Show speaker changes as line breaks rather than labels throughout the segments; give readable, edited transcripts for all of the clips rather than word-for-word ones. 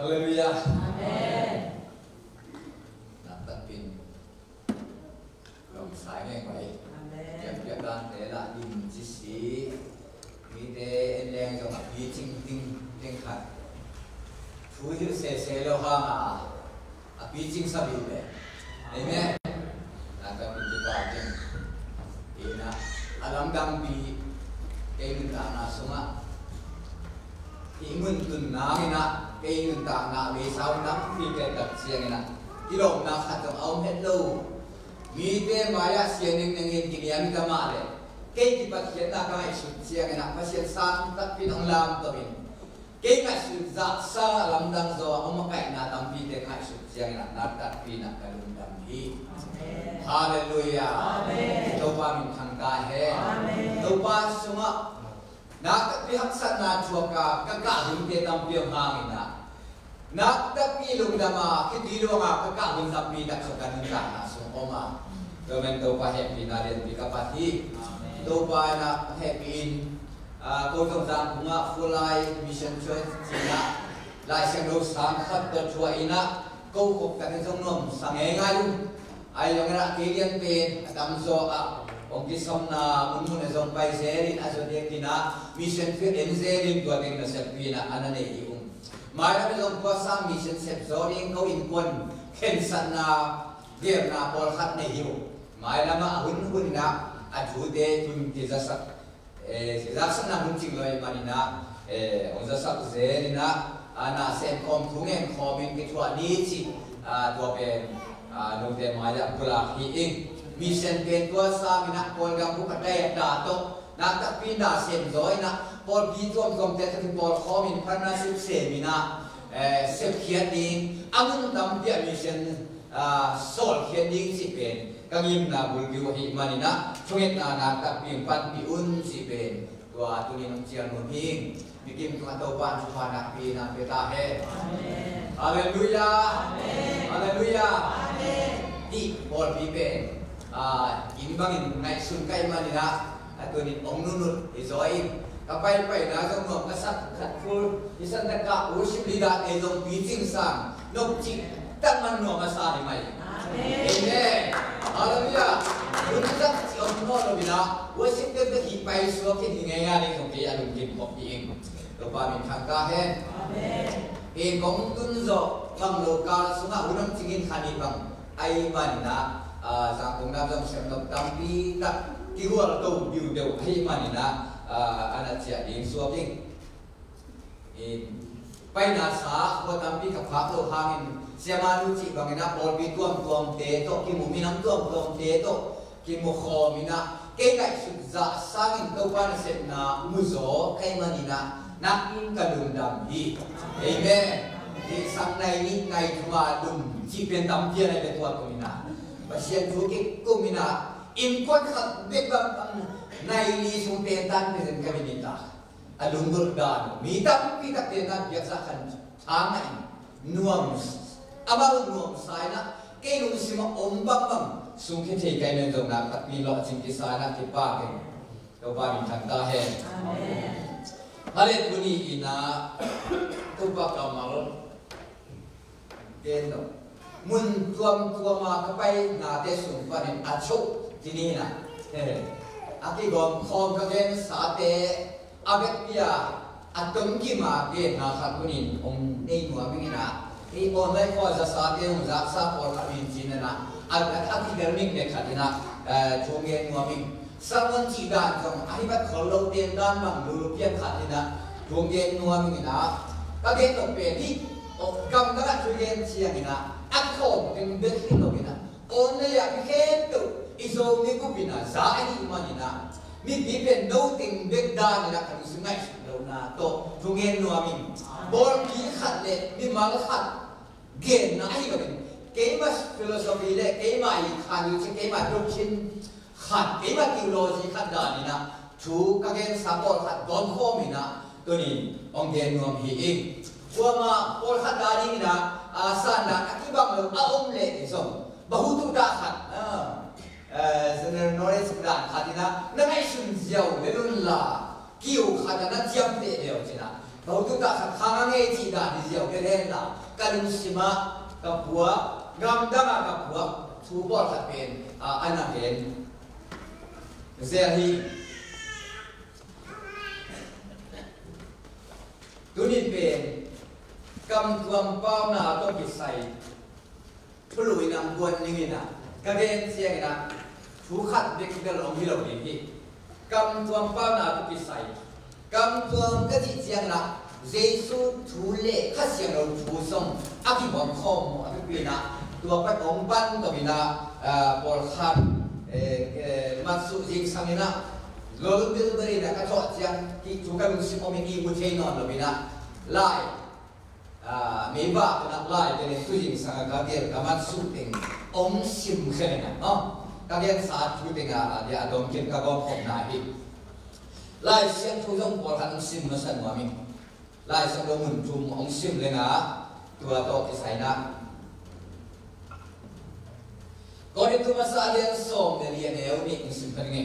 Haleluya.
Amen.
Nak tapin. Long sai ngay vậy.
Amen.
Việc làm để là nhìn chỉ sĩ. Vì thế lên trong ý chính tinh khát. Chú hiểu sẽ lo ha mà. Ý chính sao bị vậy? Amen. Nak tapin di bagian. Ina alam dampi kay minta na sunga. Ingun tun na ina kay minta na may sao dampi kay tagsiyang ina. Ilong na katong aum hello. Mite maya siyaning nangin kiniyami kamale. Kay kipagyan na kang isusiyang ina. Pasyan saan tapin ang lam tapin. Kay nga sudza sa alamdang zo umakay na dampi kay nga isusiyang ina. Natapin na kalundamhi. Hallelujah.
Amen.
Dopa min thangka he.
Amen.
Dopa sunga. Nak pihaksan na chuaka kakahun te tampiyo hangina. Nak tapilong dama kitilo nga kakahun tampi tak sokanun na sungoma. Domen dopa happy na rin bikapati. Dopa na happy in kotong zang bunga fulay mission church China. Lai siyang do sang khat do chua ina. Kau kok kanin song nom sangay ngayon. Ay yung nga kilian pen atamso ong kisom na munmun zong pai serin aso dia kina mission fit enzerin ko ding na sepina anane iung mara zong kuasa mission sep zoring ko inkon kensan na ger na pol khat ne hiu mara ma hun na ajude tum tizasak tizasak na hun ching loi manina ong zasak zerina ana sen kom thungen khomin ke thwa ni chi to pen nung te maya pula hiing mission pen tua sa mina pol gam bu kadai da to nak tak pinda sem zoi na pol bi tom te tu pol khomin phana sip se mina sep khiat ding amun dam dia mission sol khiat ding si pen kangim na bul bi hi manina chunget na nak tak ping pan pi un si pen tua tu ni nong chiang no hing bikin tu atau pan su nak pi na peta he amen haleluya amen haleluya di pol pipe imbangin ngai sun kai manina atunin ong nunut izoi kapai pai na jong nom kasak khat ful isan ta ka worship leader e jong bijing sang nok chi tak man no masa ni mai amen haleluya unsak chi ong no lo bina worship de hi pai so ke ni ngai ni jong ke alum kin pok ing to pa min thang ka he amen e gong tun zo thang lo ka sunga unam chingin khani bang ai manina sang kung nam jong sem nok tampi tak kiwal to biu deu ai manina ana chia ding suaking pai na sa ko tampi ka phak lo hangin siama lu chi bangina pol bi tuam te to ki mu minam tuam te to ki mu kho mina ke kai su za sangin to pa na set na muzo kai manina nak in kalum dam hi amen di sang nai ni ngai thua dum chi pen tam pia nai le tua ko mina pasien thu ki ko mina in kon khat be bam nai ni sung te tan pe zen kabinita alung dur dan mi tam pi tak te tan biak sa khan angai nuam abal nuam sai na ke lu sima om bam bam sung ke te kai men dong na khat pi lo chim ki sa na ki pa ke to ba mi thang ta he amen hale tuni ina to ba kamal deno mun tuam ma kapai na te sum panin acho tini na aki gom khom ka gen sa te aget pia atom ki ma ge na kha kunin om nei nuwa mi na e online ko za sa te um za sa por ka min chin na aki garming ne khatina chonge nuwa mi samon chi dan jong ai bat kholo ten dan bang lu pian khatina chonge nuwa mi na ka ge to pe ni cầm các bạn chơi game chia như nào ăn khổ thì biết khi nào như nào ôn này là cái tu iso mi cũng bị nào giá đi mà như nào mi bị bên đâu tình biết đa như nào thành sự ngay đâu na to chung game nữa mình bol kỹ khát lệ mi mang khát game na ai vậy cái mà philosophy lệ cái mà khát như cái mà đôi chân khát cái mà kiểu logic khát đa như nào chú các game support khát đón khom như nào tôi nhìn ông game nữa hi Wama pol hadari na sana akibang lo aom le isom bahutu da khat general knowledge dan khatina na ngai sun jiao le lun la kiu khadana jiam te leo china tàu tu ta khang nghe chỉ đã đi diệu cái lên là cái đúng sima cái bùa gam đâm cái bùa thu bỏ thật bên anh là bên giờ hi tu nín bên cầm tuam bao na tôi bị saiผู้ลุยนำบวนนี่นะกระเด็นเสียงนะถูขัดเด็กก็ลงที่เราดีที่กำตัวเป้าหน้าตุกิใส่กำตัวก็ที่เสียงนะเยซูถูเล่ข้าเสียงเราถูส่งอากิบอมข้อมอากิปีนะตัวพระองค์ปั้นตัวปีนะบอลขัดมัดสุจิงสังนะโลกเดือดเลยนะกระโดดเสียงที่ถูกกันมุสลิมมีบุตรเทนอนตัวปีนะไล่มีบ้าเป็นอะไรเป็นผู้หญิงสังกัดเดียวกับมันสุดเององซิมแค่นั้นเนาะการเรียนศาสตร์ชุดเองเดี๋ยวดมกินกับผมผมนายพี่ไล่เสียงทุกอย่างปวดหันซิมมาสั่นว่ามีไล่สังดมุนจุ่มองซิมเลยนะตัวโตที่ใส่นะก่อนที่ตัวมาสาเรียนส่งเรียนเอวนี่องซิมเป็นไง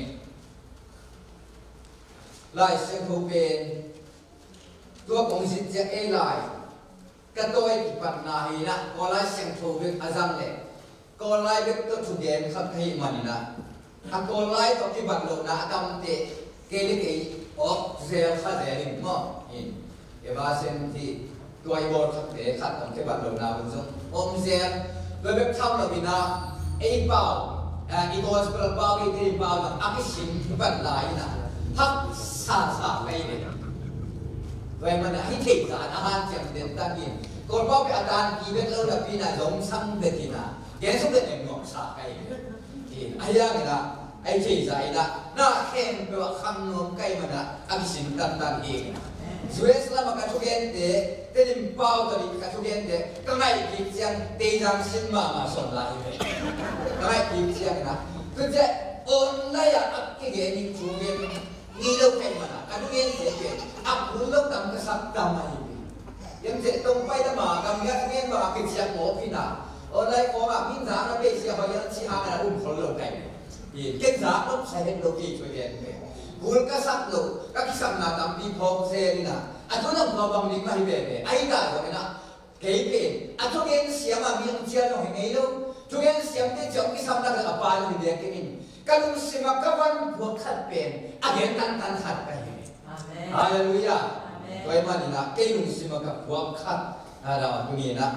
ไล่เสียงทุกเป็นตัวองซิมจะเอไล่ก็ตัวอีกปัญหาอีนะก็ไล่เสียงโทรเป็นอาจารย์เลยก็ไล่เป็นตัวทุเรียนขับให้มันนะถ้าก็ไล่ตัวที่บัตรโลนะกำเตะเกลิเกยออกเซลข้าเซลิมมั้งอินเอวาเซนที่ตัวไอ้บอลขับเตะขัดตัวที่บัตรโลนะเป็นส่งอมเซลโดยแบบทำเราบินาไอ้เปล่าอีโกสเปล่าเปล่าอีที่เปล่านะอากิชิมบัตรลายนะพักซาไปเลยโดยมันให้เทศอาหารเจียมเด่นตั้งยินก่อนว่าไปอาจารย์กีเวทเราแบบปีน่ะลงซ้ำเด็ดทีน่ะแกสุดเด็ดเองหงอกสาไปทีไอ้ยังไงนะไอ้เทศายนะน่าแข่งไปว่าคำนวณใกล้มันนะอักษิณตันเองสวยสลามกับทุกเย็นเดะเต็มเป้าตัวนี้กับทุกเย็นเดะก็ไม่กินเสียงเตยจังสิมาสอนลายเลยก็ไม่กินเสียงนะก็จะโอนได้อะอักเกเกนี่ทุกเย็นนี่เราแข่งมันนะกับทุกเย็นเดะอักรู้เราทำกษัตริย์ทำไมยังจะตรงไปแต่มากับยัดเงินมากินเสียงหมอพี่น่ะโอ้ได้พอมาพิ้งสารแล้วไปเสียพอยังชี้หาอะไรอุ้มคนเราไก่กินสารต้องใช้เป็นโลกีช่วยเรียนไปบุญก็สักลูกก็คิดสัมนาตามปีพองเซนี่นะอันทุกนั้นเราบำริมาให้แบบไอ้ได้ก็ไม่นะเก๋เป็นอันทุกเงินเสียมามีเจ้าหน่อยไงลูกทุกเงินเสียที่จงคิดสัมนากับปลายเราเดียกินการลุสิมากับวันพวกขัดเป็นอาเห็นตันขัดไปฮาเลลูยาโดยมันนี่นะเกลุสิมากับความคัดเราตรงนี้นะ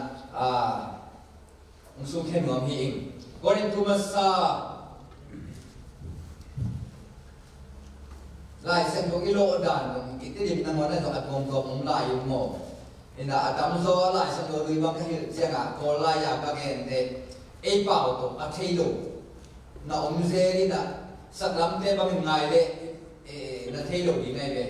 องค์สุขแค่หน่วงพี่เองก่อนที่ทุมาซาไล่เส้นของกิโลด่านอีกที่ดิบนั่งวันนั้นต้องอัดงงตัวผมไล่อยู่หมดนี่นะอัดตำโซ่ไล่เส้นโดยบางทีเสียงอ่ะก็ไล่ยากระเกนเตะไอ้เป่าตัวอัดเทโลน่ะองค์เซรีน่ะสักลำเตะบางทีไงเลยน่ะเทโลดีไงเลย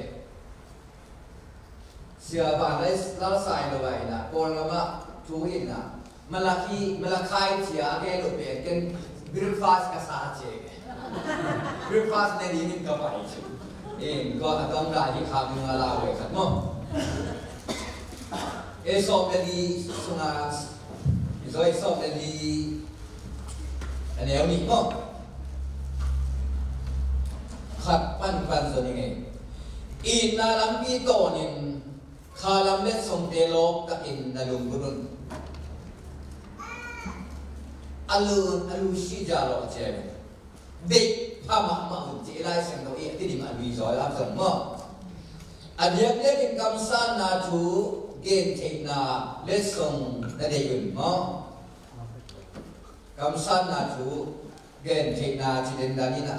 เสียบานได้แล้วใส่ลงไปนะก่อนเรามาทูอินนะมาลักใครเสียแกลงไปกันบริฟาสกับสาเจบริฟาสในนี้นี่ก็ไปก็ต้องได้ที่คำนึงอะไรเลยครับมั้งสอบดีสุนัขสอบดีอันนี้เอาหนิมั้งขัดปั้นส่วนยังไงอีน่าลังปีโตนี่ข้าลำเล็ดส่งเตโลกกับอินนาลุงบุรุนอลูชิจาโรเจมเด็กพามาหุ่นเจไลเซนโตเอที่ดิมันวิจอยรับสมมติอันเดียบเล็กกำซานาทูเกณฑ์เทนาเล็ดส่งนั่นเองมั้งกำซานาทูเกณฑ์เทนาที่เด่นดานินะ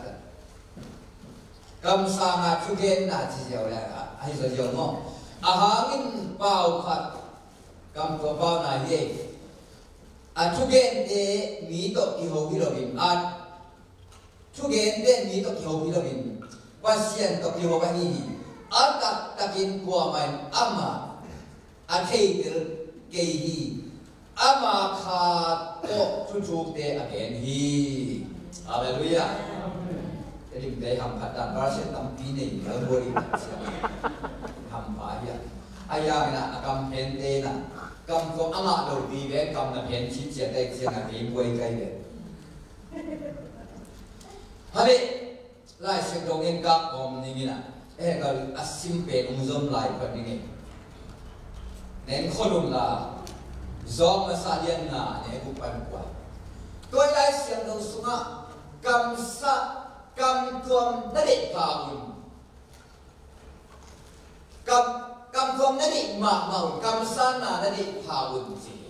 กำซานาทูเกณฑ์นาที่เจ้าแหละไอ้ส่วนเจ้ามั้งอาหารินเป่าขัดกำตัวเป่านายเย่ทุกเกณฑ์เดมีตกที่หัวพิโรบินทุกเกณฑ์เดมีตกที่หัวพิโรบินว่าเสียนตกที่หัวกันนี่ตักินกลัวมันมาเทเดเกยีมาขาดโตชุกเดอเกนฮีฮาเลลูยาจะดิ้งได้ทำขัดดันบราเซนตั้มปีนี่แล้วบริษัททำไปอ่ะไอ้ยังนะกำเพนเดนะกำก็อ่างเราดีเว้กำน่ะเพนชิดเสียได้เสียงอะไรบวยไกลเว้ฮันนี่ไล่เสียงตรงเองกับผมนี่นะ gal asim pe umzom lai pa ding nen kholum la zom sa lian na ne ku pan kwa toi lai siang do sunga kam sa kam tuam na de pa un kam tuam na de ma kam sa na de pa un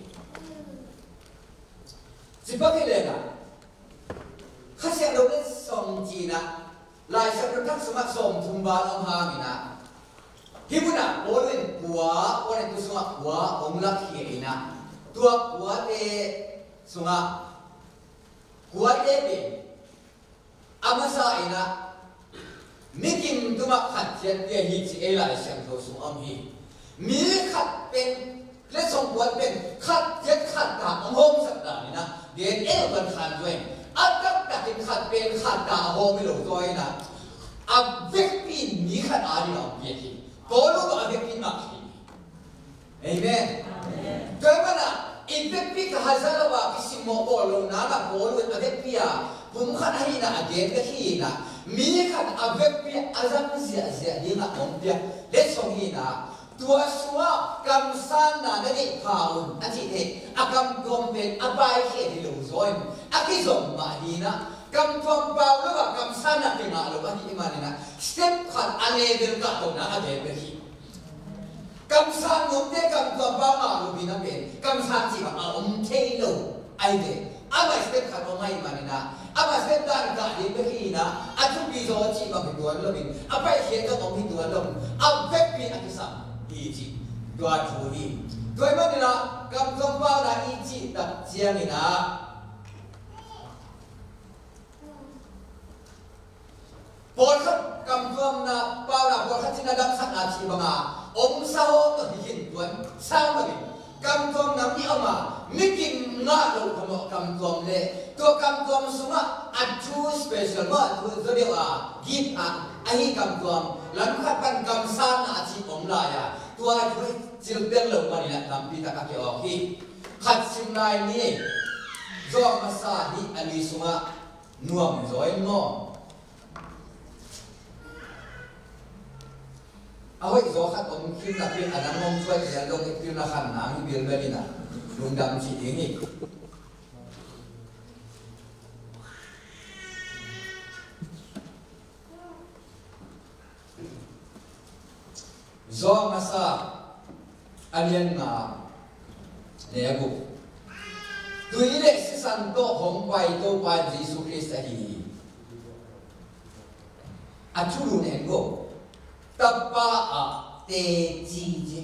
chỉ bắt cái này là khách sạn đâu đến sòng gì nè lại sẽ được các số mặt sòng thùng ba ông hàng gì nè khi muốn nè bố lên của này tôi số mặt của ông lạc hiện nè tua của để số mặt của để bị amasa nè mi kim tôi mặc khát chết để hi chỉ lại xem thấu số âm hi mi khát bên lấy sòng của bên khát chết khát cả ông hôm sắp đợi nè điện eo gần khăn rồi, áp các đặc điểm khăn bên khăn đào hồ mới lột rồi nè, áp vết pin ní khăn ai đi làm việc gì, bố lúc đó vết pin mặc gì, amen. Tôi nói là in vết pin cái hai giờ là cái sim mô bồ luôn nè là bố luôn vết pin à, bụng khăn hay nè, điện cái gì nè, mí khăn áp vết pin, áp rằng dễ đi nè ông bia, để xong gì nè. Tua sua kam san na nani kaun ati the akam gompen abai ke di lo zoin aki zom ma hi na kam pom pau lo kam san na pinga lo ani imani na step khan ane del ka to na ade be hi kam san ngom te kam pom pau ma lo bina ben kam san chi ba om the lo ai de abai step khan o mai imani na abai step dar ka di be hi na atu bi zo chi ba bi tuan lo bin abai he ka om hi tuan lo abek bi aki sam Iji, dua curi. Dua mana nak? Kam kompau nak iji tak siang ni nak. Boleh kam kom nak pau nak boleh cina dam sak nak si banga. Om sahom tu bikin tuan sama lagi. Kam kom nak ni oma. Mikin nak lo kamu kam kom le. Tu kam kom semua adu special mat. Tu dia gift ahi kam kom. Lalu kapan kam sana si om laya. Tua itu cilbel lo mari nak tampi tak kaki oki. Kat simlai ni, zong masa ni ali sunga nuam zoin mo. Awak zo kat om kim nak pin ada ngom cuai dia dong ikir nak hanang bil belina. Lundam si ini. Zo masa alien na lego tuile si santo hong pai to pa Jesus Christ hi achuru nengo tapa a te ji je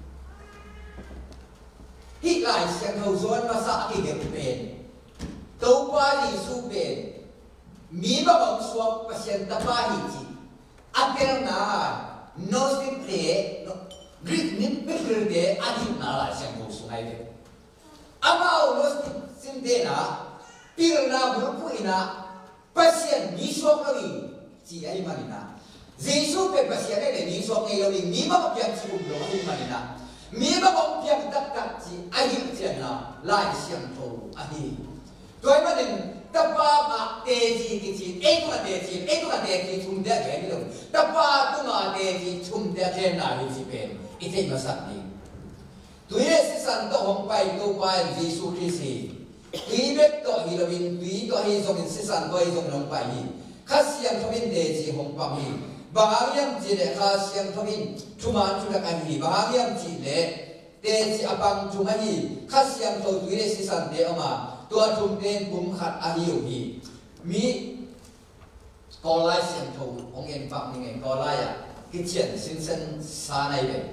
hi lai siang thâu zon masa ki ge pen to pa Jesus pen mi ba bang suak pasien tapa hi ji akel na no simple no Greek ni pikirde adit nala siang ko sungai de amau no simple na pirna burpu ina pasien ni sok lagi si ai manina Jesu pe pasien le ni sok ngai lagi ni ba piang si lo ai manina mi ba bong piang tak tak si ai tia na lai siang to ani toy manin tapa ma teji kichi ek ma teji thum dia ge ni lo tapa tu ma teji thum dia ge na hi si pen ite ma sak ni tuye si san to hong pai to pai Jesu Christ tui bet to hi lo bin tui to hi zong si san to hi zong long pai hi khasiam thomin teji hong pam hi bahagiam ji le khasiam thomin thuma chu dak an hi bahagiam ji le teji apang chu ma hi khasiam to tuye si san de ama tua chung tên bùm khát a hiu hi mi có lai xiên thầu ông em phạm mình có lai à cái chuyện sinh sinh xa này đấy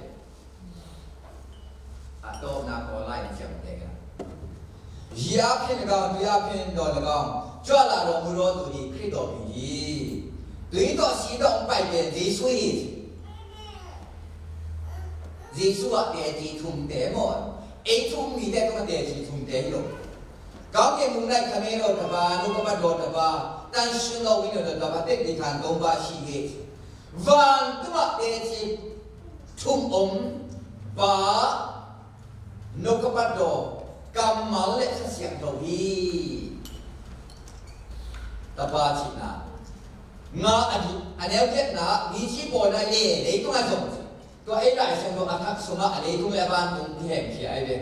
à đâu na có lai chẳng thế cả ya phen gao tu ya phen do là gao cho là đồ mưa đồ tụi đi khi đồ gì tụi đó xí động bài về gì suy gì suy để gì thùng té một ấy thùng mi để có để gì thùng té luôn Kau ke munai kami lo taba, nuka ba do taba, dan shuno wino do taba tek di kan domba shige. Van tuma eti tum ba nuka ba do kamal le khasiak do hi. Taba china. nga anel get na ni chi po na le tung a jong to ai lai sang do athak sunga ale tung le ban tung hem khi ai ve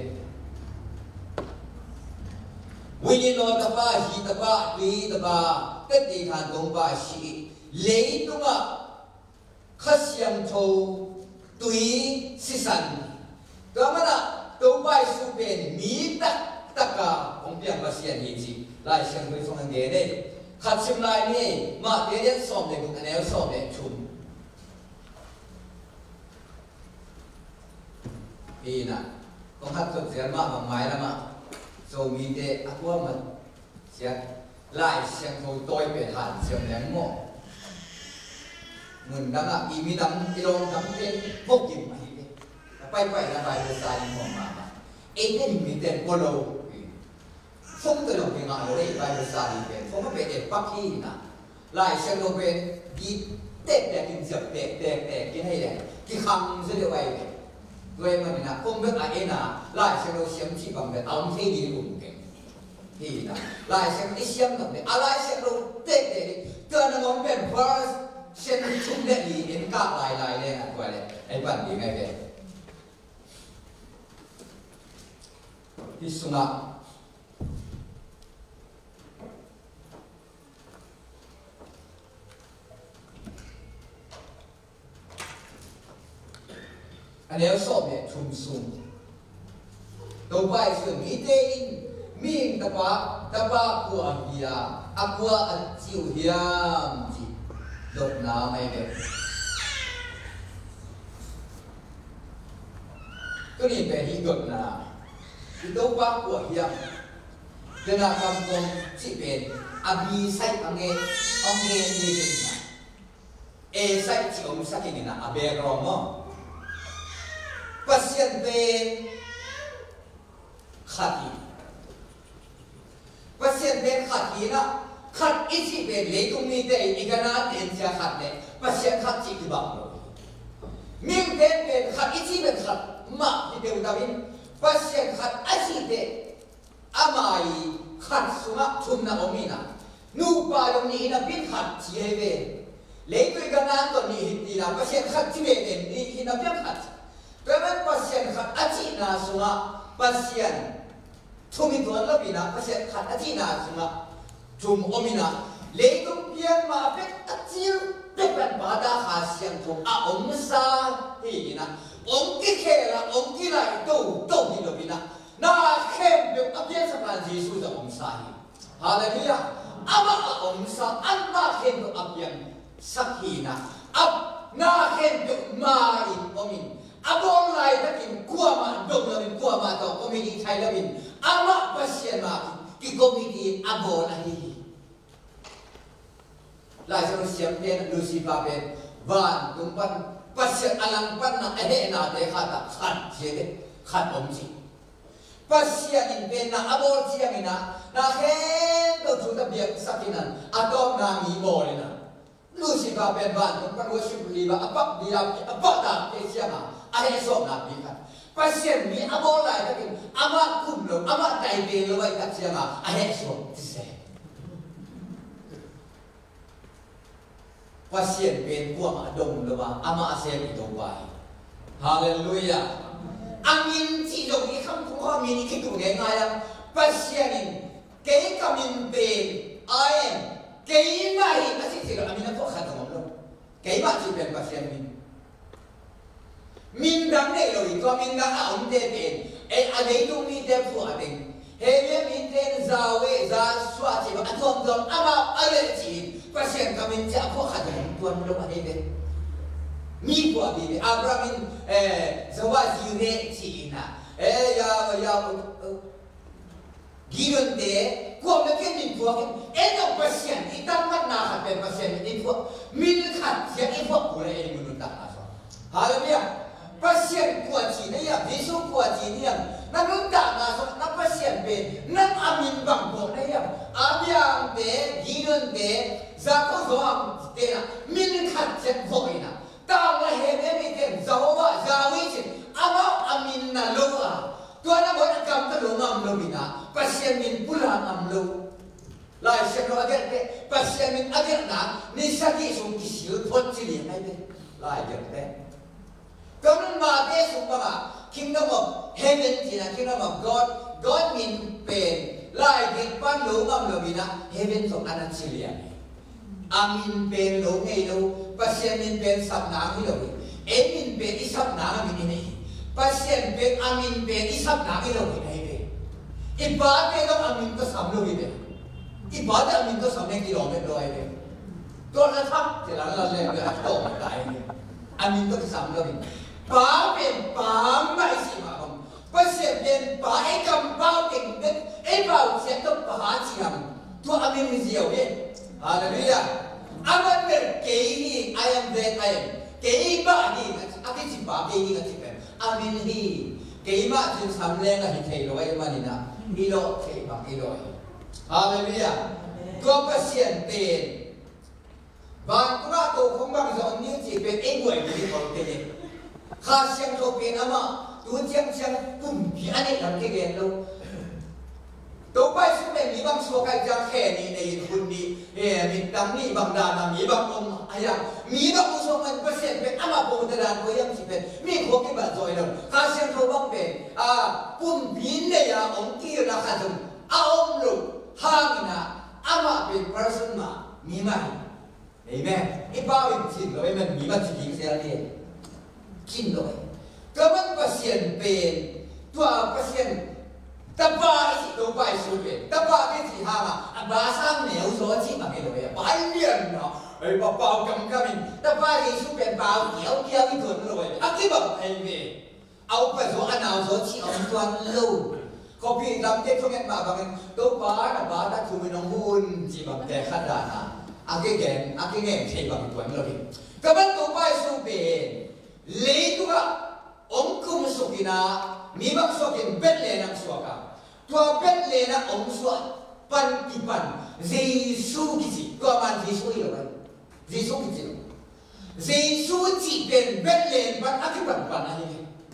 wini no ta pa hi ta pa li ta pa tet ti khan dong pa shi le tung a khasyam tho tui sisan kamana to pai su pen mi tak taka ong piang pasian hi chi lai sang doi song nge ne khát sim lai ni mà thế nhân xóm này cũng anh em xóm này chùm vì nè con hát thuật diễn mà bằng máy lắm mà rồi mình để ác quá mà sẽ lại xem thôi tôi về hẳn xem ném mỏ mình đang là ý mi đắm cái lon đắm cái vô kìm mà đi bay bay là bài được sai mỏ mà ấy thế mình tên cô lâu không tự động hiện ngại đấy bài được sai đi về không có về để bắt khi nè lại xem đâu về đi tết để kinh dập tết cái này này cái khăm sẽ được vậy rồi mà mình là không biết ai là lại xem đâu xem chỉ bằng cái ống thế đi cùng cái thì là lại xem đi xem được để lại xem đâu tết để cho nó ngon bên first xem chung để đi đến cả lại đây là gọi là ai bạn gì ngay về đi xuống nào anh em sọp này chum sum đầu bài sự nghĩ tên mình tập ba của hiya aqua anh chịu hiam gì đột nào mày về cái này về đi đột nào thì đầu ba của hiam cái nào cầm công chỉ về abi sai ông nghe như thế nào e sai chỉ ông sai cái nào abe romo pasien ben khati pasien ben khati na khat ichi ben le tung ni te igana ten sia khat ne pasien khat chi ki bang lo min ben khat ichi ben khat ma ki te utawin pasien khat achi te amai khat sunga thumna omina nu pa yong ni na bin khat chi he ve le tu igana to ni hiti na pasien khat chi be den ni hina bin khat Kemen pasien khat aci na sunga pasien thumi tuan lebih na pasien khat aci na sunga thum omina leitung pian ma pek acil pekan pada khasian thum a omsa hi na om ki khela om ki lai do hi lebih na khem be apian sakan Yesus da omsa hi haleluya ama omsa anta khem do apian sakhina ab na khem do mai omin abong lai takin kuama dong lamin kuama to komiti thai lamin ama pasien ma ki komiti abol ahi lai sa siam ten lucifer pen van tumpan pasien alang pan na ehe na te khata khat jede khat omji pasien in pen na abol chiamina na hen to chu ta biak sakinan adom na mi bolena lucifer pen van tumpan worship liba apak dia apak ta ke siama ai so na bi khat pasien mi abol lai takin ama kum lo ama dai be lo ai kat siama ai so tse pasien ben kwa ma dong lo ba ama ase mi do bai haleluya angin chi lo ki kham khu mi ni ki tu nge nga yang pasien in ke kamin ben ai ke mai asi ti lo amina ko khat ngom lo ke ba chi ben pasien min dang ne lo to min dang a om de ben e a nei tung ni de fu a ding he ye min ten za we za swa chi ba thom thom ama a le chi pasien ka min cha ko kha de tuan lo a de be mi ko a bi abraham zawa ji ne chi na ya given de ko me ke min ko e no pasien i tam mat na kha pe pasien i ko min khat ya i ko ko le ni mun ta na so haleluya pasien kuat ni ya bisu kuat ni ya na nunda na so na pasien be na amin bang bo na ya abiang de giren de za ko zo am de na min khat chen bo ina ta la he ne mi ten za wa za wi chin ama amin na lo a to na bo na kam ta lo ngam lo bina pasien min pula am lo lai se lo de pasien min agak na ni sagi sung kisil pot cili ai be lai jak te kamun ma te sung ba kingdom of heaven tina kingdom of God min pen lai dik pan lo ngam lo bina heaven song anan cili ai amin pen lo ngei lo pasien min pen sap na hi lo emin pen isap na min ni pasien pen amin pen isap na hi lo ai be iba te lo amin ko sam lo be ibadah amin ko sampai kilometer doa ini. Tuan letak jalan lalu yang berapa tak ini. Amin ko sampai ini. Paham paham isi macam. Pasien paham kampau tinggal. Bau siapa paham siam. Tu amin misiau ye. Haleluya. Aman berkei I am that I am. Kei ba ni. Akin si ba kei ni kan. Amin ni. Kei ma jin sampai lah hikei loai manina. Ilo kei ba ilo. Haleluya. Dua pasien pen. Bang kuna tu kumbang zon ni si pen engway ni kalau pen. Khas yang tu pen ama tu siang pun biane lam kegen lo. Tu pai sume mi bang sukai jang khe ni nei hun ni mintam ni bang dana mi bang om ayang mi bang usong man pasien pen ama pun teran ko yang si pen mi ko ke ba joy lo. Khas yang tu bang pen pun bin ne ya om ki na khazum om lo hangina amaเป็น person มามีไหมเห็นไหมไอ้บ้าเป็นจริงเลยมันมีมาจริงเสียเลยกินเลยก็มันเปอร์เซ็นต์เป็นตัวเปอร์เซ็นต์ตะบ้าที่ตัวไปสู้เป็นตะบ้าที่ที่ห้ามาบ้าสร้างเหนียวโซ่ที่มาเป็นเลยบ้าเลี้ยนเนาะไอ้บ้าเปล่ากำกับมันตะบ้าที่สู้เป็นบ้าเหนียวเกี่ยวที่ทนเลยอันที่แบบไอ้เม่เอาไปสู้อันเอาโซ่ที่เอาตัวลูกก็พี่ลำเด็กช่วงนี้มาบางทีตัวบ้าน่ะบ้าถ้าคุณไม่น้องบุญจีบแต่ขัดดานะอาเกเง่ใช่บางตัวนี่เราพี่ก็มันตัวไปสู้เป็นเลยตัวองคุมสุกินามีบางสุกินเป็นเลยนักสวกาตัวเป็นเลยนักองสวกปันกิปันเจสุกิจิตัวมันเจสุอีหรอไปเจสุกิจิเจสุจิเป็นเลยปันอากิปันปันอะไร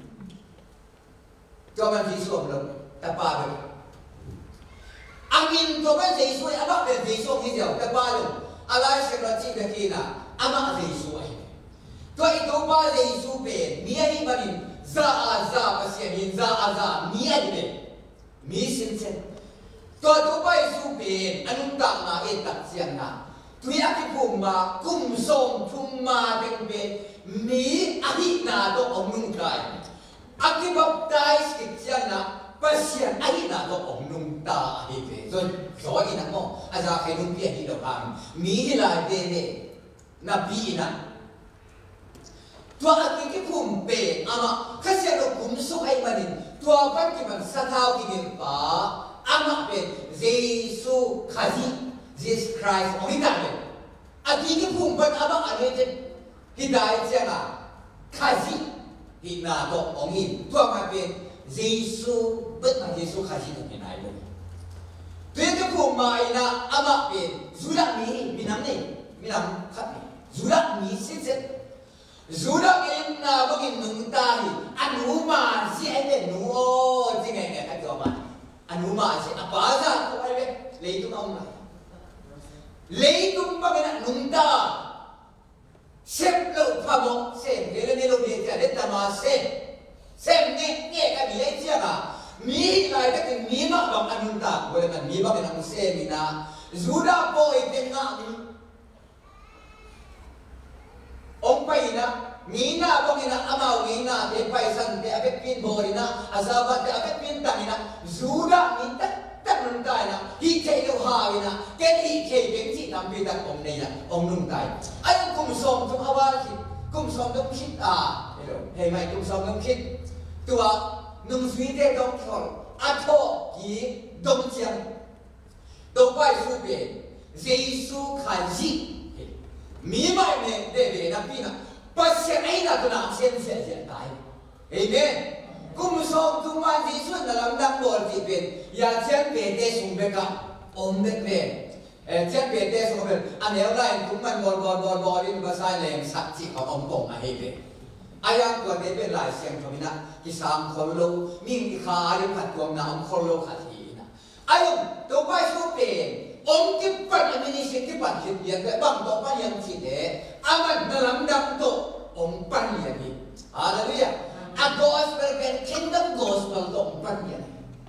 ตัวมันเจสุเราแต่ป้าเลยอามินตัวเป็นเจสุอาบักเป็นเจสุที่เดียวแต่ป้าเลยอะไรสิ่งที่จีบกินอ่ะอามาเจสุไอ้ตัวอีตัวป้าเจสุเป็นมีอะไรบ้างซาภาษามีซามีอะไรเป็นมีสิ่งเช่นตัวป้าเจสุเป็นอนุตตะมาเอตัดเสียงนะตัวอยากที่ผมมาคุ้มส่งทุ่มมาเป็นมีอธินาตัวองค์นุ่งใจอธิบัติได้สิ่งเช่นนะpasien ai na to ong nung ta hi pe so ina mo aza ke nung pia hi do kam mi la de ne na bi ina to aki ki phum pe ama khasia do kum so ai manin to pan ki man sa thau ki gen pa ama pe jesu khazi jesus christ ong ita pe aki ki phum pan ama ane je hidayat jana khazi hi na to ong in to ma pe Yesus betul Yesus kasih dengan air. Tujuh puluh ina ama pen zurak ni minam kat ni zurak ni sih zurak ni na bagi nungtahi anu ma si ada nuo jangan ingat kata apa anu ma si apa aja tu ada leitu kaum lah leitu bagi nak nungta sep lo pamo sep dia lo dia ada tamah xem nghe cái gì ấy chưa à mi lại cái tình mi mà bằng anh ta gọi là mi bằng anh xem mi na Juda boy tên ngã mi ông bay na mi na bằng na amau mi na để bay sang để abet pin boy na azabat để abet pin tang na Juda mi tất nung tai na hi chơi đâu hà mi na cái hi chơi cái gì làm việc đặt ông này na ông nung tai anh cùng sống trong hava cùng sống trong khít hey mày cùng sống trong khítตัวนุ่งสวีเดนต้องทนอัฐกีดงเจียงตัวไปสู้เปย์เจสุขันจิมีไม่เนี่ยเด็กๆนักปีน่ะปัจจัยไอ้นั่นตัวน่ะเสียนตายเห็นไหมกุมสมทุกวันที่สุดนั่นลำดับบอลที่เป็นอยากเชียนเปย์เตะส่งเบกับอมเบกเปย์เชียนเปย์เตะส่งเบกอันเดียวได้ทุกมันบอลนี่ภาษาแรงสักที่เขาอมกงมาให้เป็นayang tua debe lai siang kamina kisam kholo ming ikha ari phat tuam na om kholo khathi na ayong to pai so pe ông cái phần anh mình sẽ cái phần hiện diện cái bằng đó phần hiện chỉ để aman dalam dam to ông phần hiện đi hallelujah a gospel cái kingdom gospel to ông phần hiện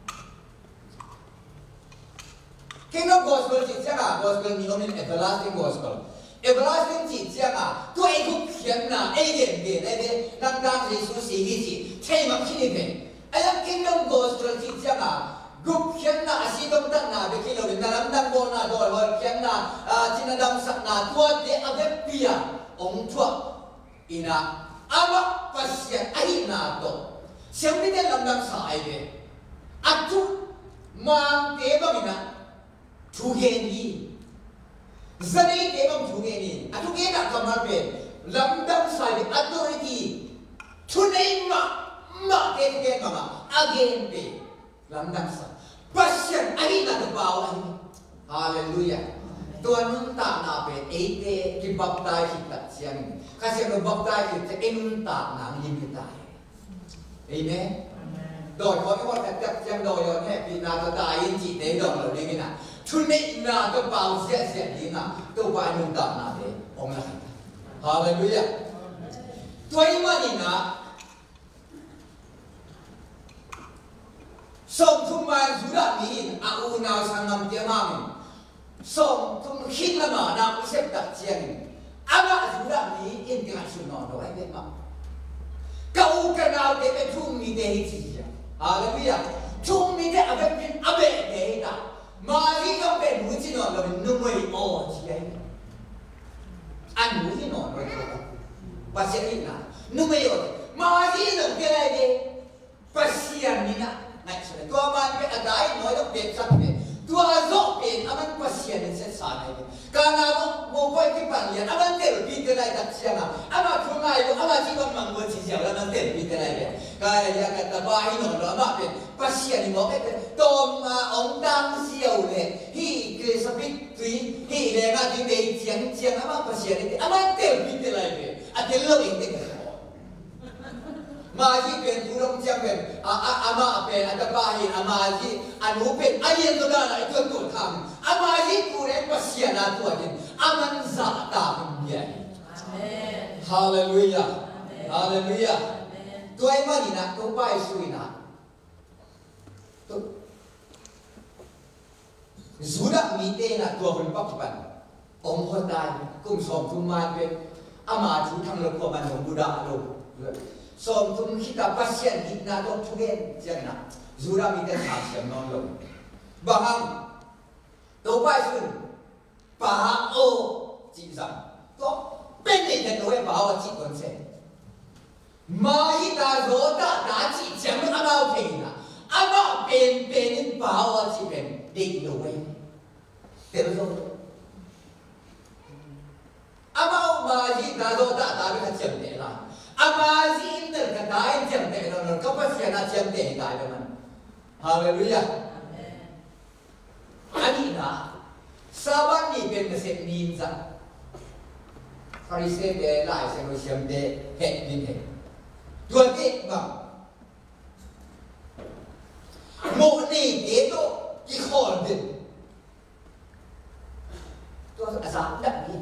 kingdom gospel chỉ chắc à gospel nhiều nên everlasting gospel everlasting chỉ chắc à tôi cũng hiện na ai đến về đây đang đang Jesus sĩ gì thay mà khi về ai kingdom gospel chỉ chắc à group hiện na asi đông tận na về khi nào đến làm đang bon na rồi rồi hiện na chỉ là đam sắc na tua để ave pia ông tua ina ama pasien ai na to xem đi làm đam sai về atu mang thế bao nhiêu thu gen đi dân ấy thế bằng thu gen đi atu gen đã cầm mặt về làm đam sai về atu đi thu này mà thế gen mà again về làm đam sai pasien ai na to bao anh hallelujah tuan nun ta na về ấy thế cái bắp tai thì đặt xiang cái xiang nó bắp tai thì sẽ nun ta nang lim cái tai amen rồi có cái con đặt xiang rồi rồi nè vì nào ta tai in chỉ để rồi đi cái nào thu này na to bao sẽ đi nào to bao nun ta na về ông là hallelujah tuan mà đi na song thum man zura ni au na sangam te mam song thum khit la ma na u sep tak chiang ama zura ni in ka su no do ai be ma kau ka na te pe thum mi de chi ya hallelujah thum mi de abe pin abe de da ma ri ka pe mu chi no lo nu moi o chi ai an mu chi no do ko ba se ni na nu moi o ma ri no ke lai de pasian ni na này rồi tua man cái adai nói được biệt sắc biệt tua dốc biệt aman pasien nên sẽ sai này cái nào mo coi cái bản liền aman ter bị cái này đặt xiang à ama thua ngay luôn ama chỉ còn mang quân chỉ xiang là aman ter bị cái này biệt cái ya cái ta bai nó đó mà biệt pasien thì mo cái tom ông đang siêu này hi cái sắp biết tùy hi này mà tùy để chiang aman pasien thì aman ter bị cái này biệt à cái lâu in cái mà chỉเป็นผู้ร่วมเชื่อเป็นอามาเป็นอัตตาหินอามาจีอนุเป็นอาเย็นตัวนั้นไอ้ตัวตัวทำอามาจีผู้เรียนภาษาหน้าตัวจริงอามันจะตามใหญ่ฮาเลลูยาฮาเลลูยาตัวเองมันนี่นะตัวไปสุยนะตัวสุดามีเตนะตัวคนปัจจุบันองค์คนใดกุมสมทุมมาเป็นอามาจีทางโลกมันของบุดาโลกsom tum kita pasien kita dok tugen jangan nak zura minta sahaja nolong bahang topai sun pa o chỉ rằng có bên này là đối bảo chỉ còn sẽ mai ta rồi ta chỉ chẳng có bao thì là ama bên bảo chỉ bên định đối thế rồi ama mai ta rồi ta biết chẳng để là ama zin ter ka dai jam te no ka pa sia na jam te dai ba man hallelujah ani na saban ni ben ka se nin za pharisee te lai se no jam te he nin he tuan te ba mo ni te to ki khol din to asa da ni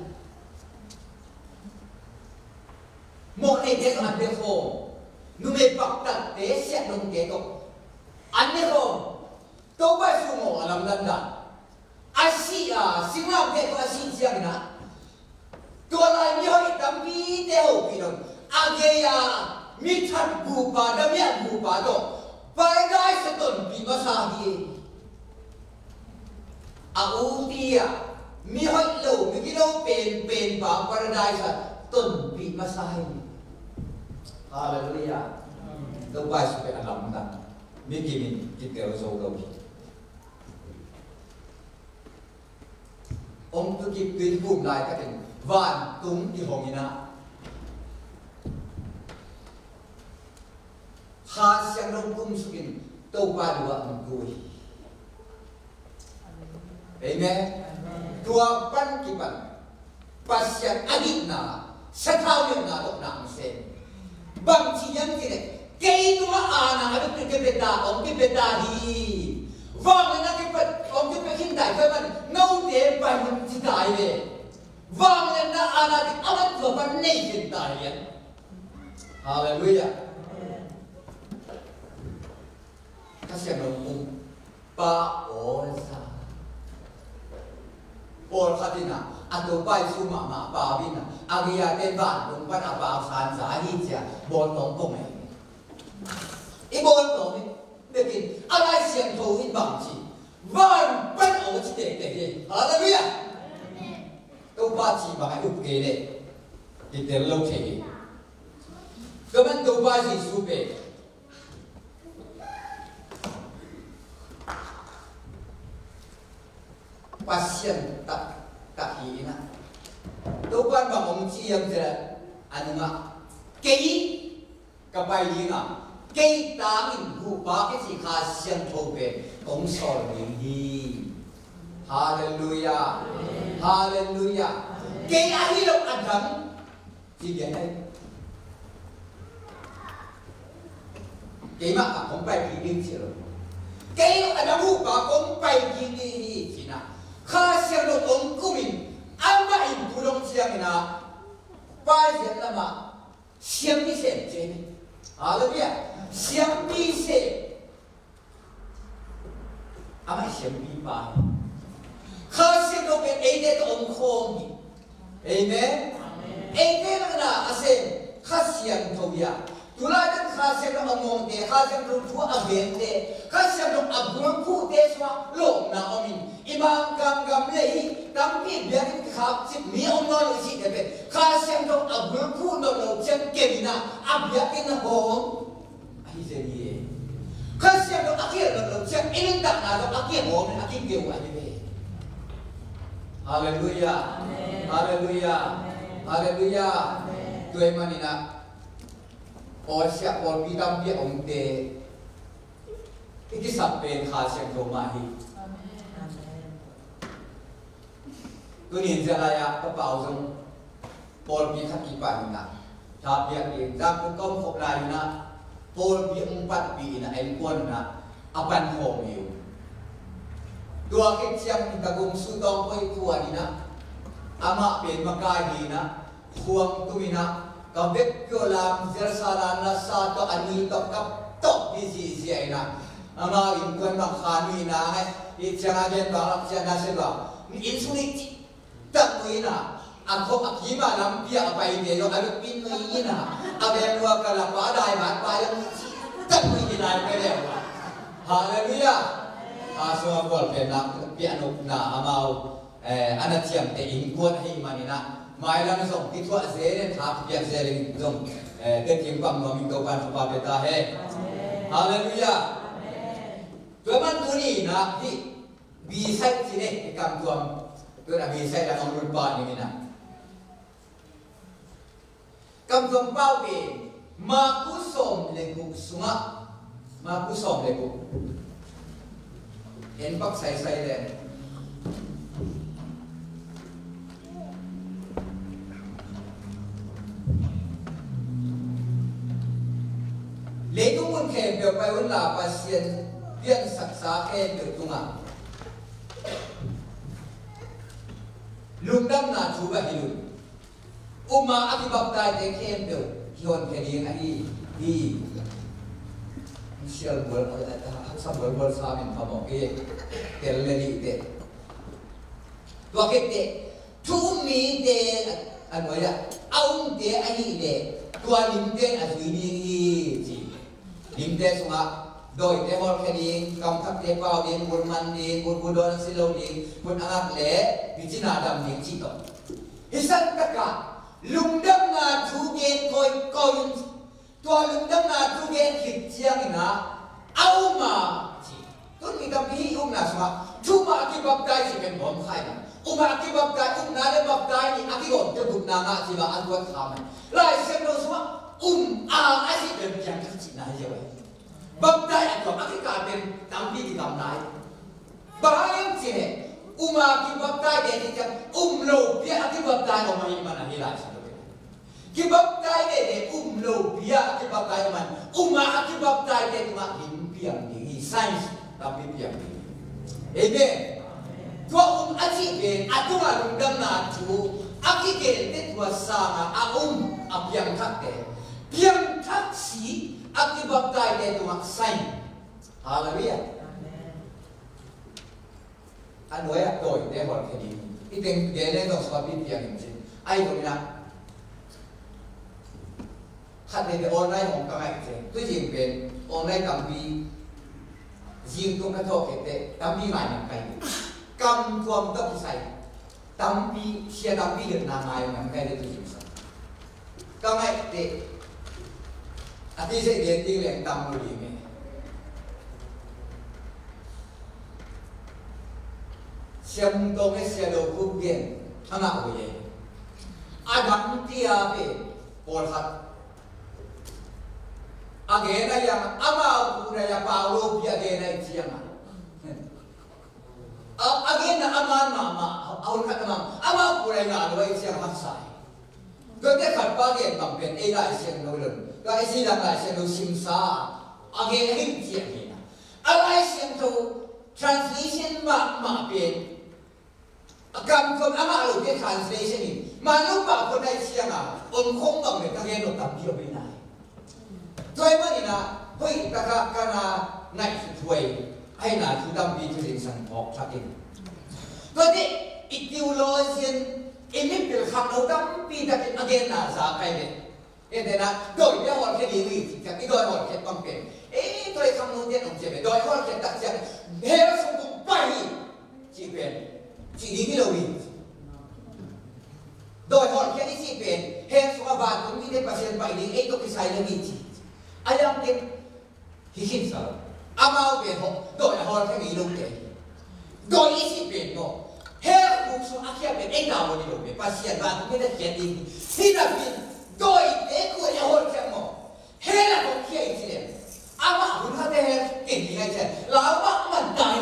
một này thế còn được không? Nếu mình bắt đặt thế sẽ đồng kế tục. Anh biết không? Tôi phải phụ mộ làm lần đó. Asia, sinh làm thế có Asia chẳng nè. Tôi lại như hơi đâm bí tế hậu bí đồng. Agaya, mi thật bù bà đâm nhận bù bà đó. Phải gai sẽ tuần bí mà xa đi. Ú tìa, mi hơi lâu, mi cái lâu bền bà paradise tuần bí mà xa đi. Hallelujah. Đâu phải sự phải làm đó. Mình kì mình kịp kéo dấu đâu. Ông tôi kịp tuyên bùm lại các tình vạn túng đi hồng như nào. Hà sang đông cung sự kiện đâu qua đùa mình vui. Amen. Tua pan kịp bằng pasyan agit na sa thao yung na độc nặng sen. Bằng chỉ nhân thế này, cái đó à là cái beta, ông cái beta đi, vâng là cái beta, ông cái cái hình đại cái mình ngâu để bài mình chỉ đại về vang lên na ana thì amat vừa văn này hiện tại hiện Hallelujah các xem đồng ba ổn sa ổn khát đi nào atau pai suma ma ba bina agia ten ban dong pan apa san sa hi cha bon tong kong ai i bon tong ni lekin alai siang tho in bang chi van pan o chi te te hallelujah to ba chi ba ai up ke le ti te lo che cơ man to ba chi su pe pasien tak hina tuan bang om chiam je anu nga kei kapai li nga kei ta in hu ba ke si kha sian tho pe kong sol ning hi hallelujah hallelujah kei a hi lo adam chi bien ai kei ma ka kong pai ki ding chi lo kei lo adam hu ba kong pai ki ni chi na kha sian lo ong kumin amma in bulong siang ina pai sian lama siang bi sen je hallelujah siang bi se amma siang bi pa kha sian lo pe ede to ong khom ni amen ede na asen kha siang to ya tulai kan kha sian lo ong te kha sian lo thu aben te kha sian lo abung pu te swa lo na omin imam gam lei tam pi bian khap chip mi om no lo chi de kha siam dong abul pu no lo chen kelina abya ken hom ai je ni kha siam dong akia lo chen in dak na lo akia hom ne akia ge wa de hallelujah hallelujah hallelujah tuai manina or sia or pi tam pi om te iki sapen kha siam dong ma hi tôi nhìn ra là các bảo dùng bồn bị khắc kỳ bản là tháp việc để ra cũng công phục lại là bồn bị ông bắt bị là em quân là apan hồ nhiều tua cái chiang kita gum su tong koi tua đi na ama bên makai đi na khuang tu na cầm biết cơ làm giờ sa la sa to ani to cấp to đi gì ai na ama in quân mặc khani na hay đi chiang agen bảo chiang na sẽ bảo in su ni tak mo ina ako akima nam pia apa ini lo alu pin mo ina abe lo kala pa dai ba pa yang tak mo ina pe le hallelujah aso bol pe na pia no na amau ana chiam te in kuat hi manina mai lam song ti thua ze ne tha pia ze ring song te kim pam no mi to pan pa pe ta he hallelujah tuan tu ni na hi bi sai chi ne kam tuam tôi đã bị sai là ông luôn bỏ như thế nào cầm cầm bao bì mà cú sôm lên cục xuống á mà cú sôm lên cục em bắt sai lên lấy cũng muốn kèm được bài huấn là pasien viên sắc xa kèm được tung ạ lung dam na chu ba hilu uma akibaptai te khem do hion khedi ai hi sial bol sa bol sa min phamo ke tel le ni te to ke te thu mi te an wa ya aung te ai le tua lim te a zui ni chi lim te sunga đôi thế một cái đi công thấp thế vào đi một màn đi một buổi đón xin lâu đi một ăn lễ vì chỉ là làm những chi đó hết sạch tất cả lùng đâm là chú ghen coi coi tua lùng đâm là chú ghen thịt chiang na áo mà chỉ tôi nghĩ tâm hi là sao chú mà cái bắp tay chỉ cần bom khai mà cái bắp tay na để bắp tay thì cái gồm cho bụng na chỉ là ăn quên khám lại xem đâu sao ai chỉ cần chẳng cái gì này vậy bắp tay anh còn cái cả bên tam pi thì cầm lại ba em chỉ uma cái bắp tay để thì chẳng lâu bia cái bắp tay của mình mà là như lại sao cái bắp tay để lâu bia cái bắp tay của mình cái bắp tay để mà hình biếng thì science tam pi biếng amen tua aji ben atunga lungdam na chu akike te tua sanga apiang thakte piang thak si akibaptai te tua sain hallelujah anh nói đổi để hỏi cái gì cái tiếng để lên đồng số biết tiếng gì ai cũng là khát đến online không có ai chứ tôi chỉ biết online cầm bi riêng tôi cái thôi cái cầm bi ngoài những cái cầm thuồng tóc sai cầm bi xe cầm bi được làm ai những cái đấy tôi chỉ sao cầm ai để thì sẽ đến tiếng lên cầm rồi đi xem tôi cái xe đồ cũng biến thằng nào vậy Adam tia be por hat agena yang ama pura ya Paulo pi agena chiama agena ama mama aul katama ama pura nga lo ai chiang hasai do te khat pa ge tam pen e lai siang lo lon do ai si la lai siang lo sim sa agena hin chiang ni alai siang to translation ma pen cầm con ama ở cái translation này mà lúc bảo con này xem à ông không bằng người ta nghe được tập chiều bên này tôi mới là hơi ta cả na này thuê hay là chú tâm đi cho đến sân học chắc đi tôi thì ít tiêu lo xin em biết được học đầu tâm đi ta cái again là giá cái này cái này là đổi cái họ cái gì chắc cái đổi họ cái bằng tiền tôi không nói chuyện ông chị đổi họ cái đặc sản hết xong cũng bay chỉ quyền chỉ đi cái đầu gì đòi hỏi cái gì chỉ về hết số bạn cũng đi đến pasien bảy đi ấy có cái sai là gì chỉ ai làm cái hi hi sao amao về họ đòi hỏi cái gì luôn đấy đòi ý chỉ về nó hết cuộc sống ác về ấy nào mà đi đâu về pasien bạn cũng đi đến chuyện đi thì là vì đòi để của nhà hỏi cái mà hết là không kia gì đấy amao cũng hay để cái gì hay chứ lão bác mình đại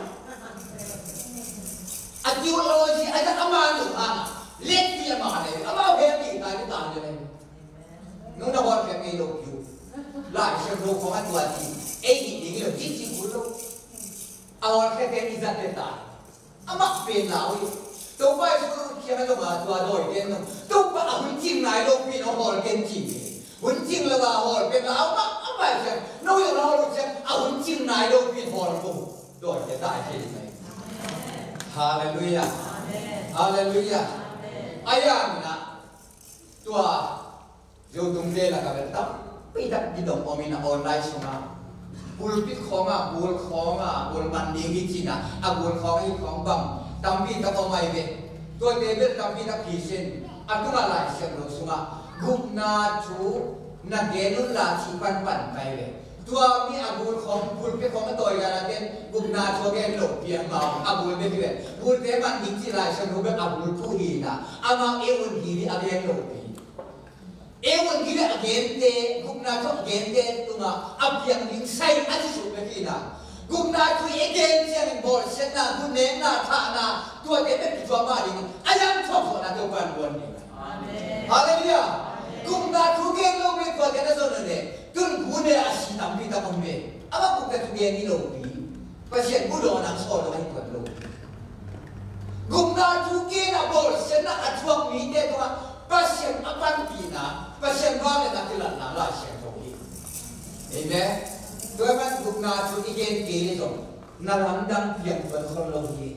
ideology ada aman lu ana let dia mana ama happy ta ni ta ni no na war ke me lo yu la se ro ko ma tua ti e ni ni lo ti ti ku lo awar ke izat de ta ama pe na wi to ba su ke na lo ma tua do ke no to ba hun jing nai lo pi no hol ken ji hun jing la ba hol pe na ama se no yo lo lo se hun jing nai lo pi hol ko do ke ta ke ni Hallelujah. Hallelujah. Ayam na tua yo tung de la ka ta pi ta di dong omina online suma bul pit khonga bul man ding gi china a bul khong hi khong bam tam pi ta ko mai ve to te be tam pi ta pi sen a tu la lai sen lo suma gup na chu na ge nu la chi pan kai ve tua mi abul khom bul pe khom toy ga ten gup na chu ge lo pi ma abul be ve bul te man ding chi lai sen ro be abul tu hi na ama e un hi ni a ge lo pi Ewan gila agente, gumna to agente tuma abyang ning sai ati su bekina. Gumna to agente yang bol sena gunne na tha na tua te be tua ma ding ayam thok na to ban bon ni. Amen. Hallelujah. Gumna to gen lo be tua te na so ne. Tun gunne asi tam pi ta pombe. Aba ku ke tu gen ni lo pi. Pasien bu do na so lo ai ko lo. Gumna to gen na bol sena atwang mi te to pasien apan pina pasien vale na tilan na la sien tohi amen tôi ban gục na chú ý kiến kỹ rồi na lắm đăng việc vẫn không lâu gì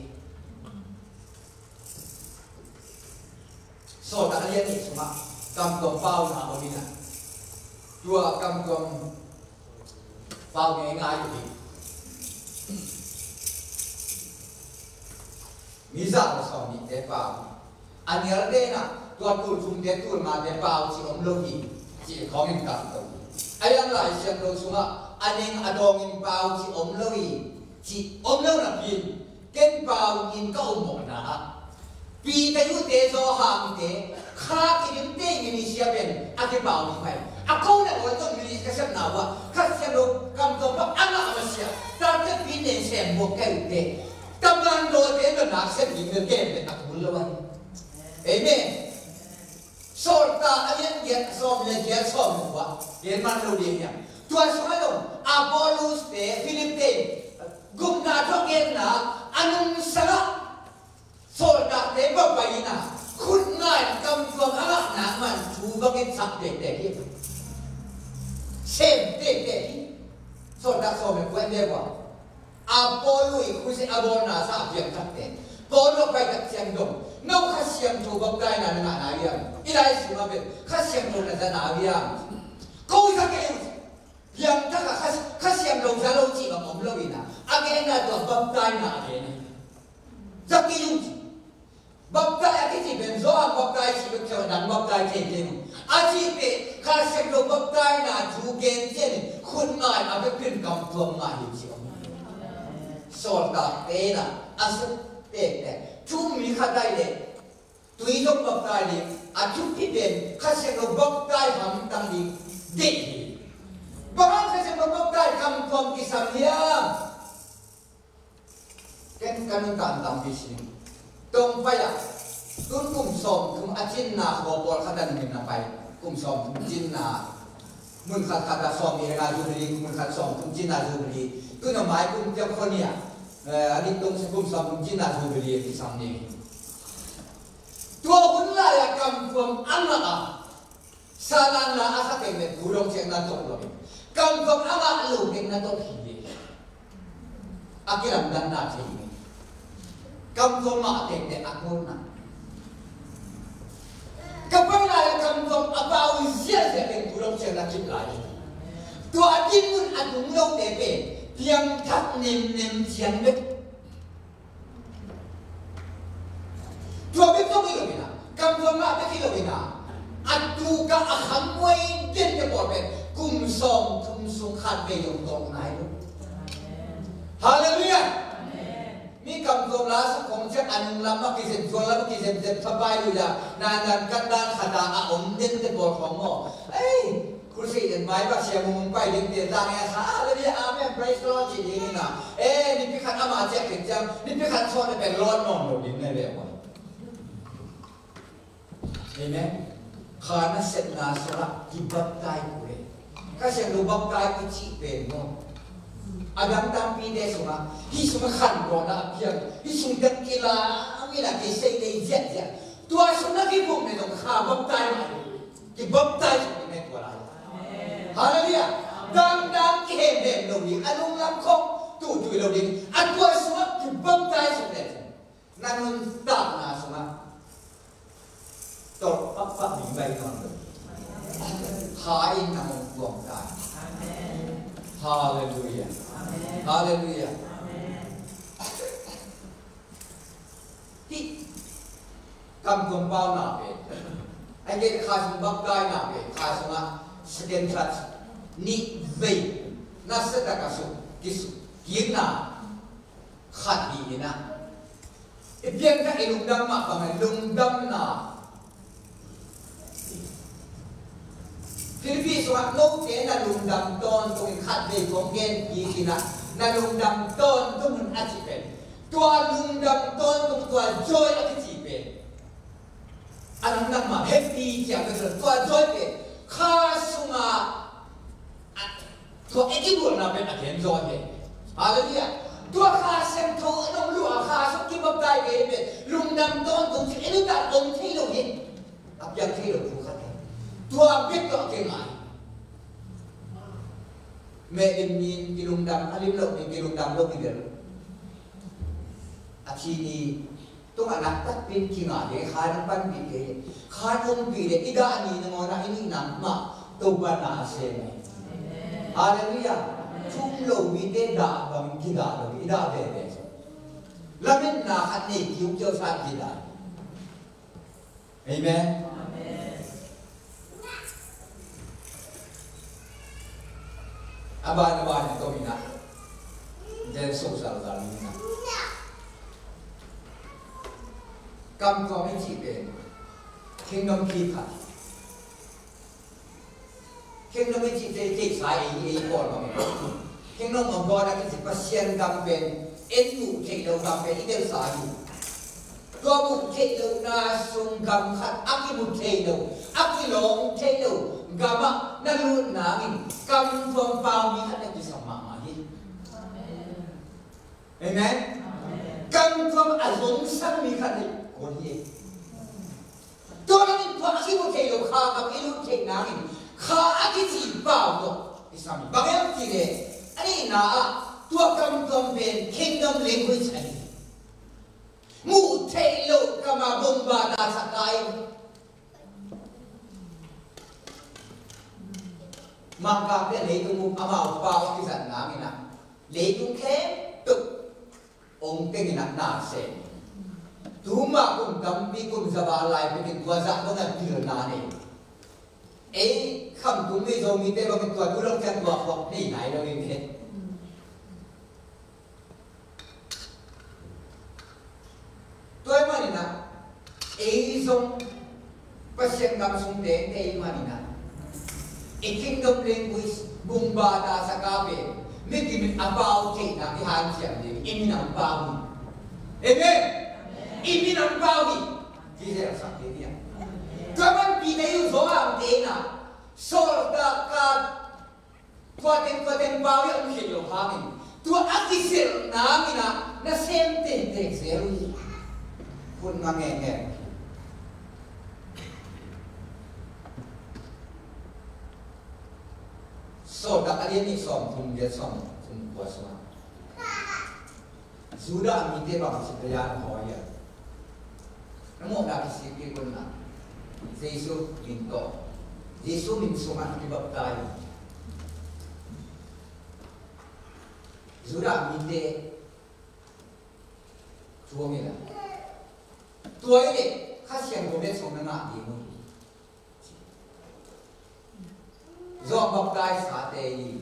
so ta liên hệ mà cầm cầm bao na ở bên này chùa cầm cầm bao nghe ngay gì nghĩ ra là sao nghĩ thế bao anh nhớ đây nèตัวตูจุ่มเด็ดตูมาเด็ดเปล่าสิอมโลกีสิของอินกันตัวไอ้ยังหลายเสียงเราสุงะอันนี้อดองอินเปล่าสิอมโลกีสิอมโลนับยินเก็นเปล่าอินก็อมหมดนะปีแต่ยุเตโซหางเตข้ากินเตมินิเซียเป็นอาเก็เปล่าไม่ไปอากูเนี่ยวันต้องมินิเซียนาวะข้าเสียงเราคำตอบว่าอันละอะไรเสียตอนที่ปีเนี่ยเสียงบวกแก่เตกำลังโดนเตเป็นนักเสียงยิงเงินเก็บเป็นอากูละวันเอเมนSorta ayan get som le get som wa gen man lo din ya tua sama lo Apollos te Philip te gum na to gen na anung sala โซดาเตบไปนะคุณง่ายกำฟังอะไรนะมันชูบังเกิดสักเด็กเด็กที่เซมเด็กเด็กที่โซดาโซเมกวนเดียวอาโปลุยคุยอาโบนาซาเพียงทักเตโปลุไปกับเสียงดงน้องข้าเสียงชูบังได้นั่นนาเรียมอีไรสิมาเป็นข้าเสียงดงนั่นนาเรียมกูจะเกี่ยวยังถ้าข้าเสียงดงจะลงจีบกับผมเลยนะอาเกน่าตัวบังได้นาเรียนจะเกี่ยวบังได้อาทิตย์เป็นโซ่บังได้ชีวิตเจ้าดันบังได้เก่งๆอาทิตย์เป็นข้าเสียงดงบังได้นาจูเก่งเช่นคุณนายอาจจะเป็นกำตัวมาอยู่เชียวโซดาเตนะอาศัยเตะทุ่มมีข้าได้เลยตุยต้องบังได้เลยอาทิตย์เป็นข้าเสียงดงบังได้ทำตั้งดีเด็กบางครั้งข้าเสียงดงบังได้คำความกิสัมยามแก่การนุ่งการทำพิชิตตรงไปอ่ะตุ้นกุมสมกุมอาจินนาขอบอลขัดดันมินนาไปกุมสมกุมจินนามุนขัดขัดสอมมีเวลาจูบลีมุนขัดสอมกุมจินนาจูบลีตุ้นหมายกุมเจ้าคนเนี่ยอันนี้ตรงกุมสอมกุมจินนาจูบลีที่สามนี้ตัวคุณล่ะอยากกำความอันละสารันละอาศัยเป็นผู้ลงเชียงนาตกเลยกำความอันละลูกเองนาตกหินอากิรันดันนาทีกำความมาเด็กเด็กอักโนนะกับเวลากำความอาบ่าวเสียเสียเป็นผู้ลงเชียงนาจิบไหลตัวอดีตมุนอดุงโลกเด็กเพียงทักนิมเชียงเด็กตัวไม่ต้องมีหรอกนะกำความมาไม่คิดหรอกนะอัดดูกับอาหารมวยเด่นจะบอกเป็นกุมซองทุมสุขัดไปยงตรงไหนลูกฮาเลลูยามีคำโซลาสของเจ้าอันลำมากิเซนโซลามากิเซนเจ็บสบายอยู่อย่างนานกันดานขัดอาอมเด่นจะบอกของหม้อเอ้ยคุณสิเห็นไหมว่าเชียร์มุงไปเด่นเด่นต่างไงฮะแล้วเนี่ยอาเมนไพรส์ลอจีนี่นะเอ้ยนี่พี่ขันอามาเจ็บเก่งจังนี่พี่ขันชอบเป็นร้อนนอนหนุนในแบบว่าเห็นไหมข้านั้นเสร็จนาสระที่บับไตกูเลยข้าเสียงดูบับไตกูจีเป็นมั้งagam tampi deh semua, hisum kan roda apian, hisum dekila, amila kisah ini jet. Tua semua kita pun itu khabab tay, kibab tay ini tua lah. Haleluya. Dang kehebem logi, anung langkong tu logi, atua semua kibab tay semua. Nanun tak na semua. Tor apa bimbang orang. Hain namun buang tay. Haleluya. Haleluya. Thì cầm cuốn bao nào về, anh ấy khai xuống bắp gai nào về, khai xuống á, second touch, nị về, nó sẽ là cả số, kiến nào, khát gì na, biết cái lùng đâm mà bằng cái lùng đâm nào. Philippines wa no ke na lungdam ton tung khat de kong gen yi kina na lungdam ton tung mun achipen tua lungdam ton tung tua joy achipen anang nam ma happy ja ke tua joy ke kha sunga tua ekibu na ben aken joy ke haleluya tua kha sem tho anong lu kha sok ki bab dai ke be lungdam ton tung chi enu ta om thei lo hin ap yang thei lo khu khat tua biết có cái ngại mẹ em nhìn cái lùng đầm alim lộc cái lùng đầm lộc cái chi ni tung anak tak pin ki ngại để khai nó ban bị cái khai ông bị để ida ni nó ngồi lại ni nằm mà tu ban na se này hallelujah chung lâu bị để đã bằng ki đã rồi ida để làm nên là khát này cứu cho sang ki đã amen. Aban itu mina, dan sosial mina. Kam kami cipen, kingdom kita, kingdom kita cek saya ini pun kami. Kingdom Allah nak kita pasien kampen, enu kingdom kampen itu saya. Kau bukan kingdom nasung kamhat, aku bukan kingdom, aku long kingdom. Gama nalut nangin kam tuam pau mi khat ki sama ma hi amen cầm thơm à giống sang mi khát đi còn gì tôi nói những thoại khi một thầy đồ khá cầm ý lúc thầy nắng khá cái gì bảo rồi thì sao mình bằng em gì đấy anh na tôi cầm thơm bên kingdom language này ngủ thầy lộ cầm à bông bà đà sạc cái mang cả cái lấy tung mục amau bao cái giận nắng này nè lấy tung kém tục ông cái gì nè xem tu mà cũng cầm bị cũng zabal lại với cái tua giặc nó là tiền nà này ấy không cũng bây giờ mình thấy cái tua tu long chân tua hoặc này này đâu mình hết tôi mà nè ấy giống pasien ngam sung te te mà nè ấy kingdom language bumba ta sakabe mình thì mình about thế nào cái hàng chuyện gì em nằm bao amen ini nampak ni, dia rasa dia. Kapan kita itu zoang dena, solda kat, kuaten bau yang hidup kami. Tua akisir namina, na sente tekseru, pun mangenge. Solda kalian ni som pun dia som puasa. Sudah minta bang sekian hoya. Namo na kisipin ko na. Jesus minto. Jesus minsuman kibabtay. Sudah minta tuangin na. Tuangin ni kasih ko beso na nga di mo. Zong babtay sa atin.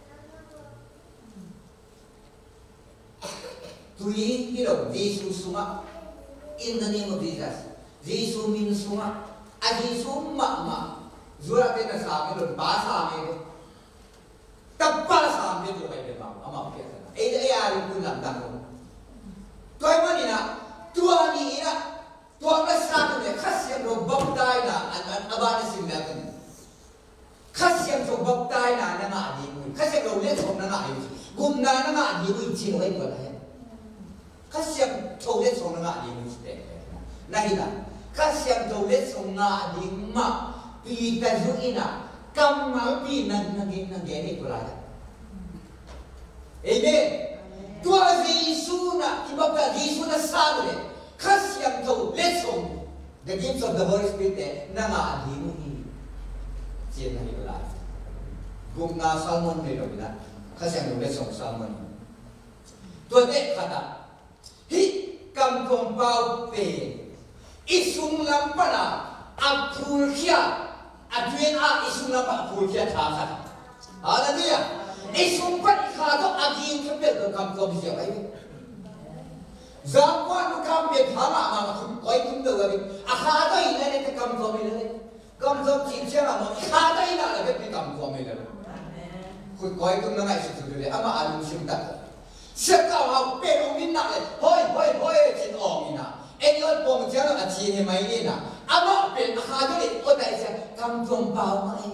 Tuyi hilo Jesus suma in the name of Jesus. Jesus means suma. A Jesus ma. Zura kena sa amin ba sa amin. Tappa sa amin do kay ba ama kaya na. Ay ari ko lang damo. Toy man ina tuwa ni ina tuwa na sa amin kasya ro babtay na an abana simbakan. Kasya ro babtay na nga ani mo. Kasya ro le som na nga ani. Gumna na nga ani mo ichino ay wala. Kasyang taulet song nga di muste. Nahina, kasyang taulet song nga di ma pita zuina kamal pinag naging nageni kulada. Amen. Tua Yesu na ibaga Yesu na sabre kasyang taulet song the gifts of the Holy Spirit na nga di mo ini. Siya na kulada. Kung nga salmon nilo na kasyang taulet song salmon. Tua de kata hi kam kong pau pe isung lampana apul kia aduen a isung lampa apul kia thasa haleluya isung pat khado agin kepel ko kam kong sia bai zakwa no kam be thama ma kum koi kum do gabi akhado ina ne te kam kong ile kam kong chin sia ma khado ina le be kam kong ile ko koi kum na ngai su le ama alum sim ta Sekau hau peru minnak le, hoi cin ong ina. Enyon pong jalo aci ni mai ni na. Ama pen hadu le, otai sia kam tong pau mai.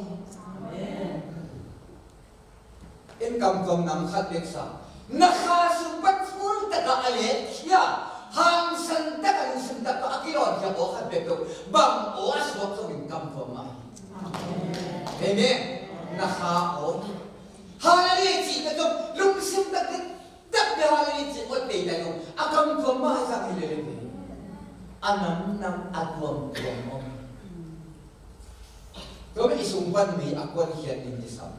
En kam tong nam khat beksa. Nakha sumpat ful taka ale ya. Hang san taka sun taka akilon ya o khat bekto. Bang o aswak so in kam tong mai. Amen. Nakha o. Halale ci ka tong lung sim tak tak berhalin itu otai dayu akan koma sang hilele anam nam atom om kami isumpan mi akwan hiat din disam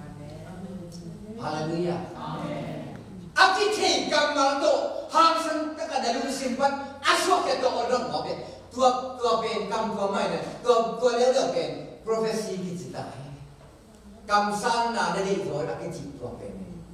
haleluya amen aki te kamal to hangsan taka dalu simpan aswak ya to orang oke tua pen kam koma ina tua le pen profesi kita kam san na dari to aki tua pen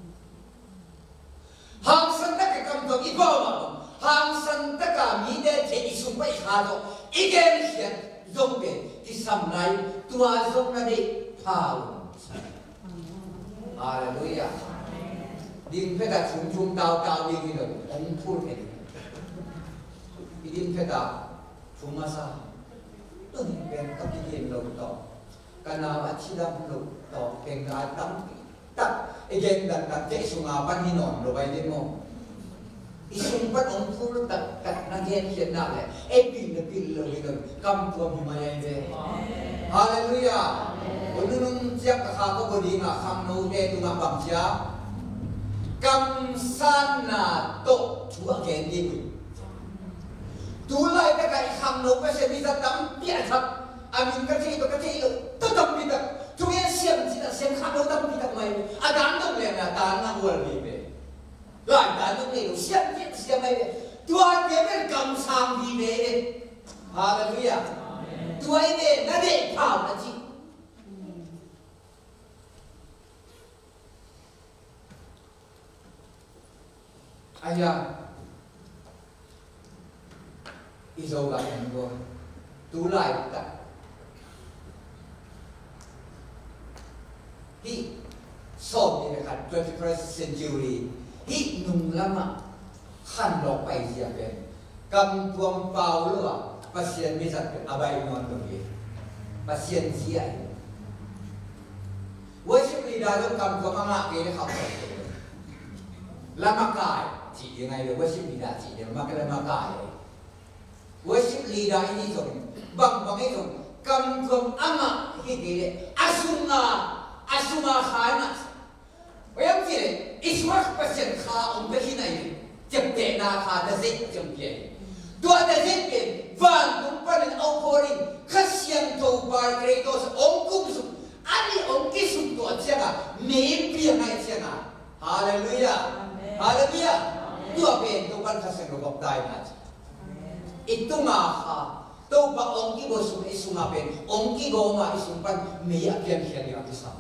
hang santa ke kam to ibawa hang santa ka mi de te isum pai khado igen hian zombe ti samnai tua zom na de pau haleluya din peda chung tao ni lo ong phur ke din peda chumasa to ni ben ka ki lo to kana wa chidam lo to ke ga tam tak again dan te sunga pan hinon lo bai din mo isumpat ang full tak nagyan siya na le epil lo ino kam tuam himaya ide hallelujah unun siya kakako bodi nga kam no te tunga pam siya kam sana to tu again di tulay ta ka ikam no pa siya bisa tam piatak amin ka ti to tam pitak tungen siya siya kam no tam pitak mai adan dong le na ta na wal bi lại đã lúc này xem biết xem đây tôi cái bên cầm sang đi về hallelujah tôi về nó để thảo là gì ai à Israel lại làm rồi tôi lại cả he solved in the 21st century hít nung lama khan lo pai sia ben kam tuam pau lo pasien mi sat abai non to ye pasien sia worship leader lo kam tuam anga ke le khap lama kai chỉ yang ai worship leader chỉ yang mak lama kai worship leader ini so bang itu kam tuam anga ke le asuma khana Bayang sini, iswak pasien kha om behin ay jempe na kha dazit jempe. Dua dazit pen van kumpanin outpouring kasian to bar kratos om kumsum ani om kisum to sianga nempi ngai sianga. Hallelujah. Hallelujah. Dua pen to pan kasian robok dai na. Itu maha to ba om ki bosum isuma pen om ki goma isumpan meya pian pian yang kisama.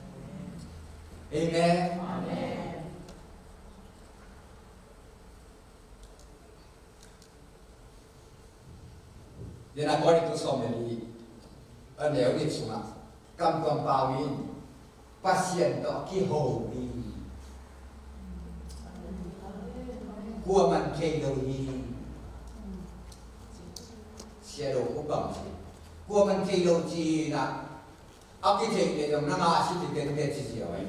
Amen. Amen. Then according to so many, and they will suma, come from Pawin, pasien to kihobi, kuaman kelohi, shadow kubang, kuaman kelohi na. Aki cek yang nama asyik kita tercicil awal.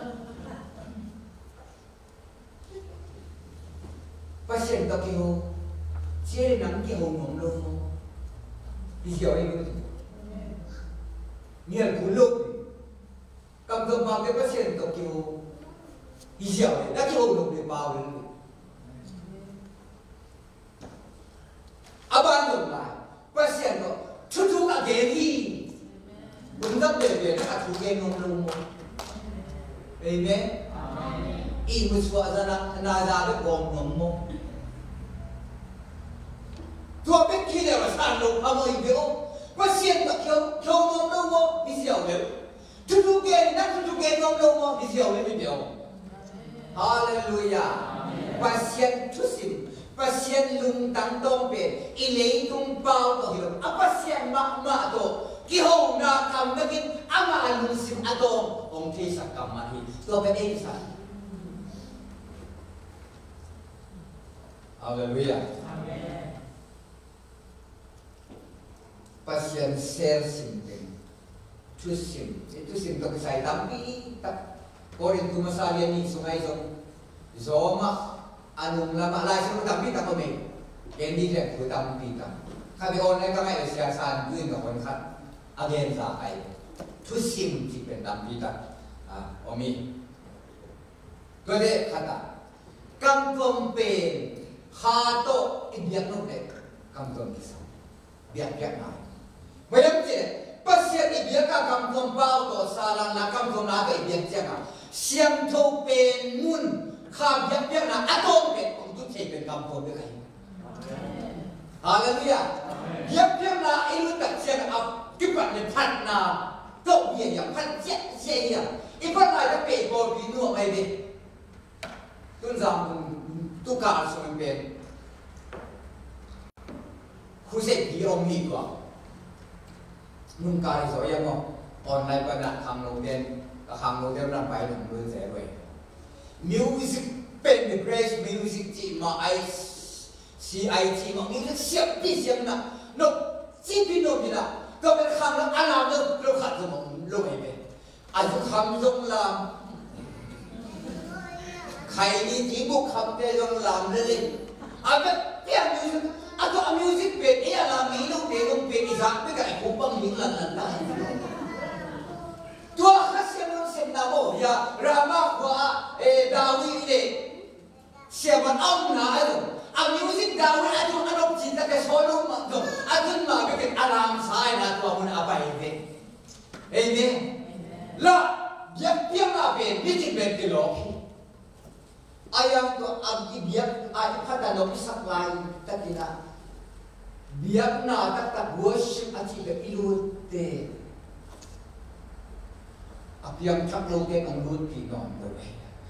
Pasien tak kau, ciri nang kau ngomong, hijau ini. Niat kuluk, kamu pakai pasien tak kau, hijau ini. Nak kau ngomong di bawah. Abang ngomong, pasien tak, cucu tak geni. Bunda bebe nak tuge nong amen. Ibu suasana nazar bom nomo. Tua bekile rasan lo amo ibeo. Pasien tak kau nomo bisiau le. Tuge nak tuge nomo bisiau le ibeo. Hallelujah. Pasien tusim. Pasien lung tang tompe. Ilei tung pau to hilang. Apa pasien mak to. Kihong na kam naging ama alusim atong ong tisa kamahi. So ben sa. Hallelujah. Amen. Pasien ser simpen. Tusim. Itu sim to kisay tampi tak. Korin tumasalian ni sungay zoma anong lama lai sa tampi tak kami. Kendi le tampi tak. Kami online kami siya san duin ka kon kat. Again sa ay tusim jipen dampita omi kode kata kampung pen hato ibiak no pe kampung kisa biak na mayam je pasien ibiak ka kampung pau to salang na kampung na ka ibiak janga siam to pen mun kha biak na atong pe ong tu te pen kampung be kai hallelujah biak na ilu tak siang up kipat ni pat na tok dia yang pat jet saya ipat lai ta pe bol bi nuo mai be tun zam tu ka so ben khu se bi om mi ko nun ka ri so ya mo online pa na kham no den ka kham no den na pai nang lu se roi music pen the grace music ti ma ai CIT ma music siap pi siap na no si pi no bi naก็เป็นคำแล้วอาลามเราขัดสมองลงไปเป็นอายุคำลงลามคใครนี่ที่บุกขับแต่ลงลำเลยอาแบบเตี้ยมิวสิกอาตัวมิวสิกเป็นเอ๊ะลำนี้ลูกเด็กลูกเป็นอีสานไม่กับไอ้คุ้มบังหิงลันลันได้ตัวข้าเสียงมันเสียงนาโมยารามาว่าดาวิดเสียมันอ้อมหนาเลยอามิวสิกดาวิดอาจุอารมณ์จิตแต่โซโล่มาตัวอาจุนมาเป็นอารามสายนะตัวมันอาไปเองเองเนี่ยละยังเพียงอาเป็นมิจิเป็นกิโลayam tu agi biak ayam pada lopi saklai tatina biak na tak worship aci be ilute apiam tak loke ang luti non doe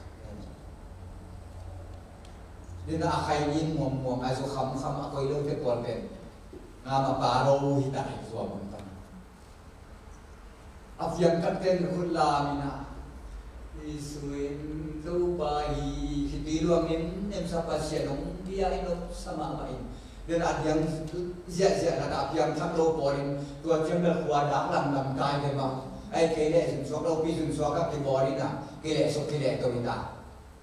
dina akai yin mom aso kham akoy lo te kon ben nga maparo hita so mon tan apiam tak ten kulamina isuin tu bayi di luangin em sapa sianong dia inop sama main dan ada yang zia ada yang tak lo poin tua cember kuada lam kai ke ma ai kele sun sok lo pi sun sok ka ke bori na kele sok kele to ita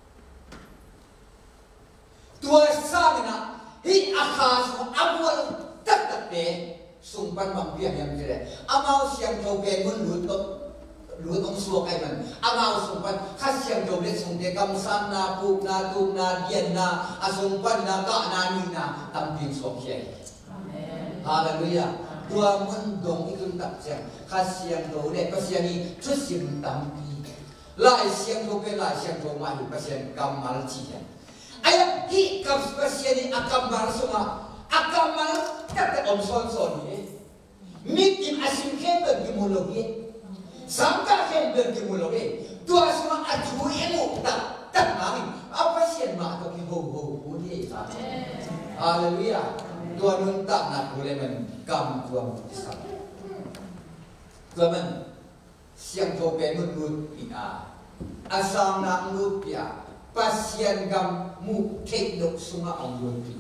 tua samina hi akhas abwal tak te sumpan mampian yang jere amau siang to ben mun lut toรู้ต้องสวกไอ้มันอามาสมบัติข้าเสียงโดเล็กสมเด็จกำสันนาปูนาตุนาเดียนนาอาสมบัตินากะนานีนาตั้งพิงสวกใหญ่ฮาเลลูยาตัวมันดงอีกคนตัดเสียงข้าเสียงโดเล็กก็เสียงนี้ชุดเสียงตั้งปีลายเสียงโดเป็นลายเสียงโดมาอยู่ก็เสียงกำมาลจีนไอ้ยังที่กับก็เสียงนี้อากำมาลสมาอากำมาลแต่อมซ้อนนี่มีกินอาชิมเข้มแบบกิโมโลกีSangka hendak dimulai, tua semua aju emu tak nami. Apa sih mak tu kihu ni? Haleluya. Tua nuntak nak boleh menkam tua mutisam. Tua men siang tu penut ina. Asal nak lupa pasien gam mu kek semua anggun pi.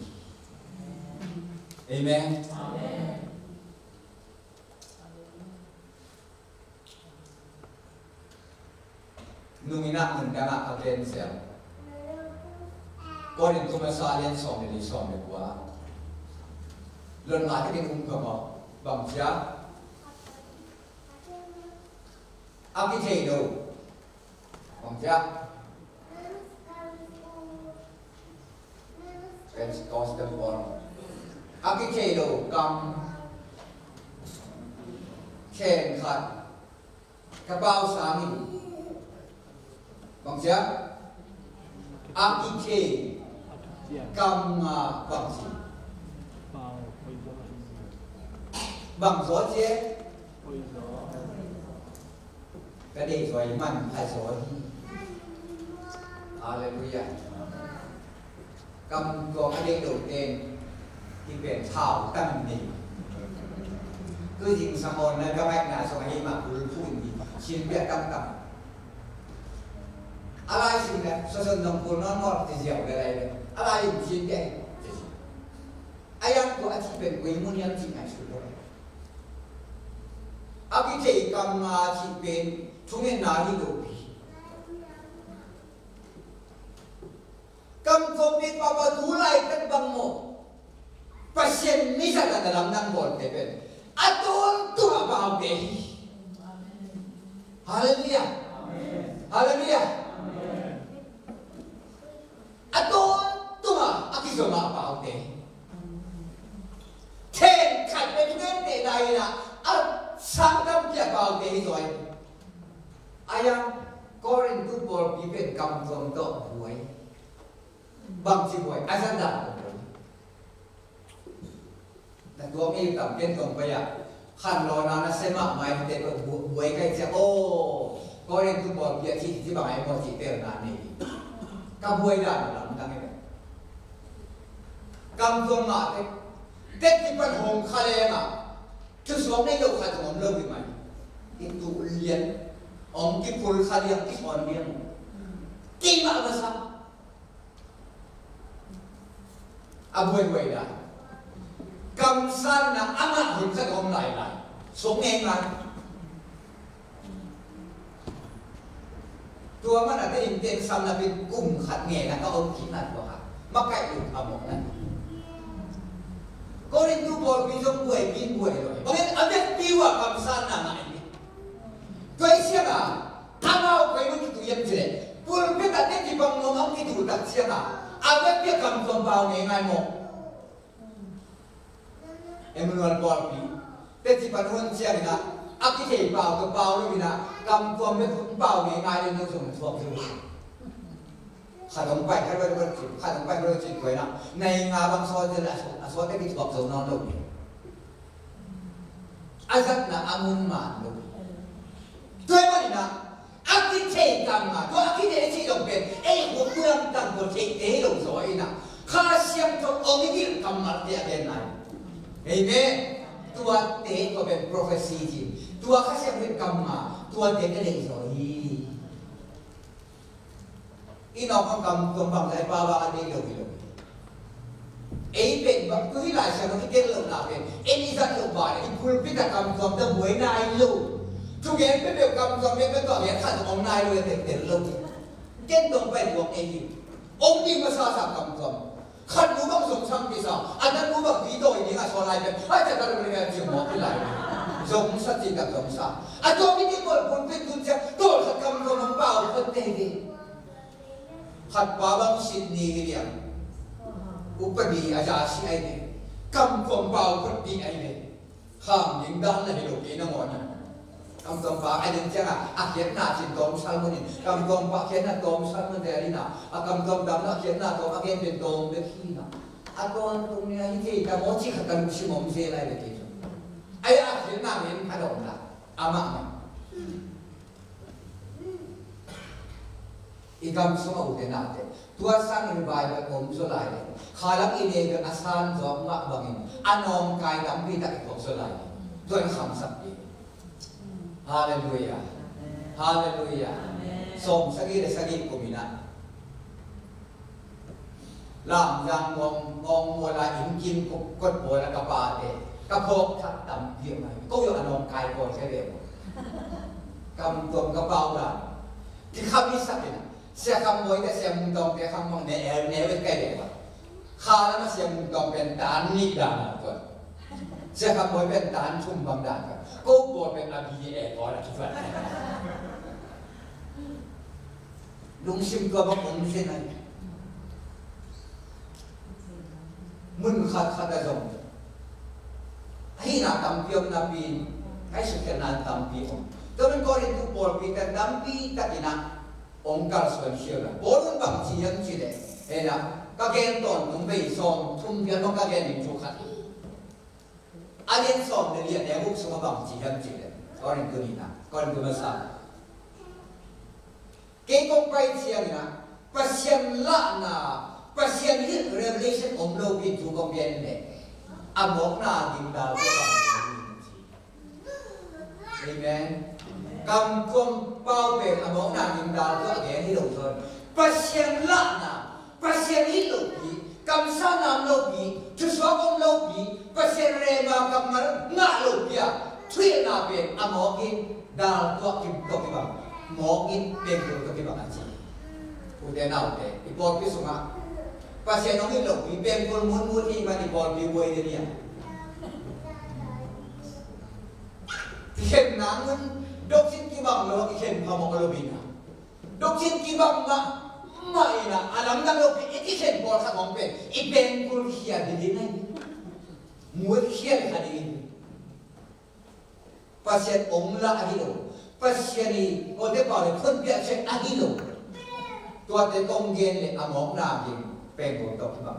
Amen. Numina mendana aten sel. Korin kuma salian som ni som ni kuah. Lon mati ni kama bang sia. Aki theido. Bang sia. Pentecostal born. Aki theido kam ken khat. Kabau sami. Bang siap, akike, kama bang si, bang gió chứ, cái đây rồi mình phải rồi, Hallelujah, cầm có cái đây đầu tiên thì biển thảo tăng nhỉ, cứ dình sang mòn này các bạn là sau này mà cứ phun thì xin biết tăng tăng. Alai sih ni, sesuatu yang pun non terjauh dari itu. Alai sih ni, ayam tu aci ben wimun yang tinggal sudah. Abi cai kam aci ben cuma nari lopi. Kam topi papa tulai kan bangmo. Pasien ni sahaja dalam nang bol teben. Atul tu apa be? Haleluya, haleluya. Aton tuma akizo ma paute. Ten kat pe tugen te dai na at sangam pia paute hizoi. Ayam korin tu bol pipen kam tom to buai. Bang chi buai asan da. Dan tua mi tam ken tong pa ya. Khan lo na sema mai te ko buai kai cha o. Korin tu bol pia chi bang ai mo chi te na ni. Kabuai dah dalam tangan. Kampung mati, tetipan hong kalema. Tersuam ni lo kat hong lebih mai. Itu lian, ongki pul kalian tisman dia. Kima besar. Abuai dah. Kamsan nak amat hong kat hong lain. Songeng lah. Tu ตัวมันอาจจะอินเตนซัมนะเป็นกลุ่มขัดแง่นะก็เอาขี้นั่นตัวครับมาไก่หลุดเอาหมดนั่นก็เรียนดูบอลมีจงป่วยกินป่วยเลยเพราะงั้นอันนี้ปีว่าคำสั่งนั่นไงตัวเสียนะถ้าเราไปดูที่ยังเจอปุ่นเป็นแต่ที่บางน้องที่ดูตัดเสียนะอันนี้เป็นคำสั่งเบาไงหมดเอ็มนวลบอลปีแต่ที่บางคนเสียนะอักที่เบาก็เบาเลยนะคำสั่งเป็นเบาไงเลยนึกถึงสอบดูขาดลงไปแค่เรื่องจิตขาดลงไปเรื่องจิตไว้นะในงานบางส่วนเนี่ยส่วนที่มีบอกส่วนนอนลงอาจารย์นะอามุนมาลงด้วยมันนะอาคิเทกัมมาตัวอาคิเทที่ลงเป็นหัวเมืองตั้งบนเทเทลงสวยนะข้าเสียงตัวองค์นี้กำมัดเดียร์เด่นไหนเห็นไหมตัวเทก็เป็น prophecy จริงตัวข้าเสียงเป็นกำมาตัวเทก็เด่นสวยอีน้องคำตัวบางใจป้าว่าอันนี้ลงไปลงเป็นบางคุยหลายเสียงที่เก่งลงหน้าเป็นนี่จะลงบ่ายอีคุณพิจารณาคำตัวจะหวยนายลงทุกอย่างเป็นแบบคำตัวเป็นตัวอย่างขัดองนายเลยเด็กลงเก่งตรงไปตัวองค์นี้มาสาสักคำตัวขัดรู้บ้างสงสังพิษาอันนั้นรู้บ้างวิโดยนี่ก็ชวนอะไรเป็นให้จะการบริการจิ๋วหมอที่ไหนสงสัยกับสงสัยอันตัวนี้ที่คนคนเป็นคุณจะตัวสักคำตัวมันเปล่าเป็นเด็กขัดป้าบางสิ่งนี้เรียงอุปนิอาจารย์สิไอเนี่ยคำตัวเปล่าคนดีไอเนี่ยข้ามยิงดันในโลกีนั่งวันนั้นคำตัวเปล่าไอเดียจ้าอาเขียนหน้าจิตตอมสัลมันนี่คำตัวเปล่าเขียนหน้าตอมสัลมันเดียร์นี่นะคำตัวดำนะเขียนหน้าตอมอาเขียนเป็นตอมเด็กขี้นะอันตัวตรงนี้ที่แต่โมจิขัดกันชิมอมเซอะไรเด็กที่ไออาเขียนหน้าเห็นขนมละอามาอีกคำสมบูรณ์นาเตตัวสังริบายแบบผมสุดเลยข้าลังอินเดียอาสานจอมมากบางอินอันนองกายดำพิทักษ์ผมสุดเลยด้วยคำสัตย์ฮาเลลูยาฮาเลลูยาส่งสักกี่สักกี่กุมินะลำยังมองมัวลาอินกินกดบัวและกระปาเตกระโปงทัดดำเยี่ยมไหมก็อยู่อันนองกายก่อนใช่ไหมกำตัวกระเป๋าละที่คำนี้สักกี่เสียคำมวยแต่เสียมุงตองแต่คำมองเนวใกล้เด็กว่าข้าแล้วมาเสียมุงตองเป็นตานนี่ด่านก่อนเสียคำมวยเป็นตานชุ่มบางด่านก่อนก็บวชเป็นอาบีเอก่อนนะคิดว่าลุงชิมตัวบางองค์เช่นไรมึนขัดแต่ส่งให้หน้าตำเปียมนาปีให้สุขนาตำเปียมตัวนั้นก็เรียนทุกบทปีแต่ดำปีตัดนะองค์การส่วนเชื่อละบนบางทียังจีเดเห็นนะก็เกณฑ์ตอนนุ่มไปส่งทุ่มเพียงต้องก็เกณฑ์หนึ่งชุกขัดอันนี้ส่งเรียนเนี่ยพวกสมบัติจียังจีเดก็เรียนตัวนี้นะก็เรียนตัวภาษาเกณฑ์กงไปเชียงนะปัจจัยละนะปัจจัยที่ revelation องค์โลกิจูกงเบียนเนี่ยอโมกนาดินดาวก็บางทีเอเมนกำกวมเป้าเป็นอโมกนาดินดาวก็แก่ที่หลงทนปัจจัยละนะปัจจัยที่หลงผีกำสานามหลงผีชุดสวากงหลงผีปัจจัยเรมากำมันงาหลงผีช่วยนาเป็นอโมกินดาวก็กินตัวกี่บางโมกินเป็นตัวกี่บางอาชีอุเทนเอาเตอีบอลพิสุมาปัจจัยน้องที่หลงผีเป็นคนมุนที่มันอีบอลพิววยเนี่ยเห็นหนังมันดอกชิ้นกี่บางเราเห็นพามองเราบินะดอกชิ้นกี่บางนะไม่นะอันนั้นเราเป็นอีเห็นบอลสมองเป็นอีเป็นคนเขียนดีๆนะมวยเขียนคดีปัจจัยองค์ละอหิโลปัจจัยนี้ก็ได้บอกเลยคนเปลี่ยนเช่นอหิโลตัวเด็กองเงินเลยอมองนาบินเป็นคนตกที่บ้าน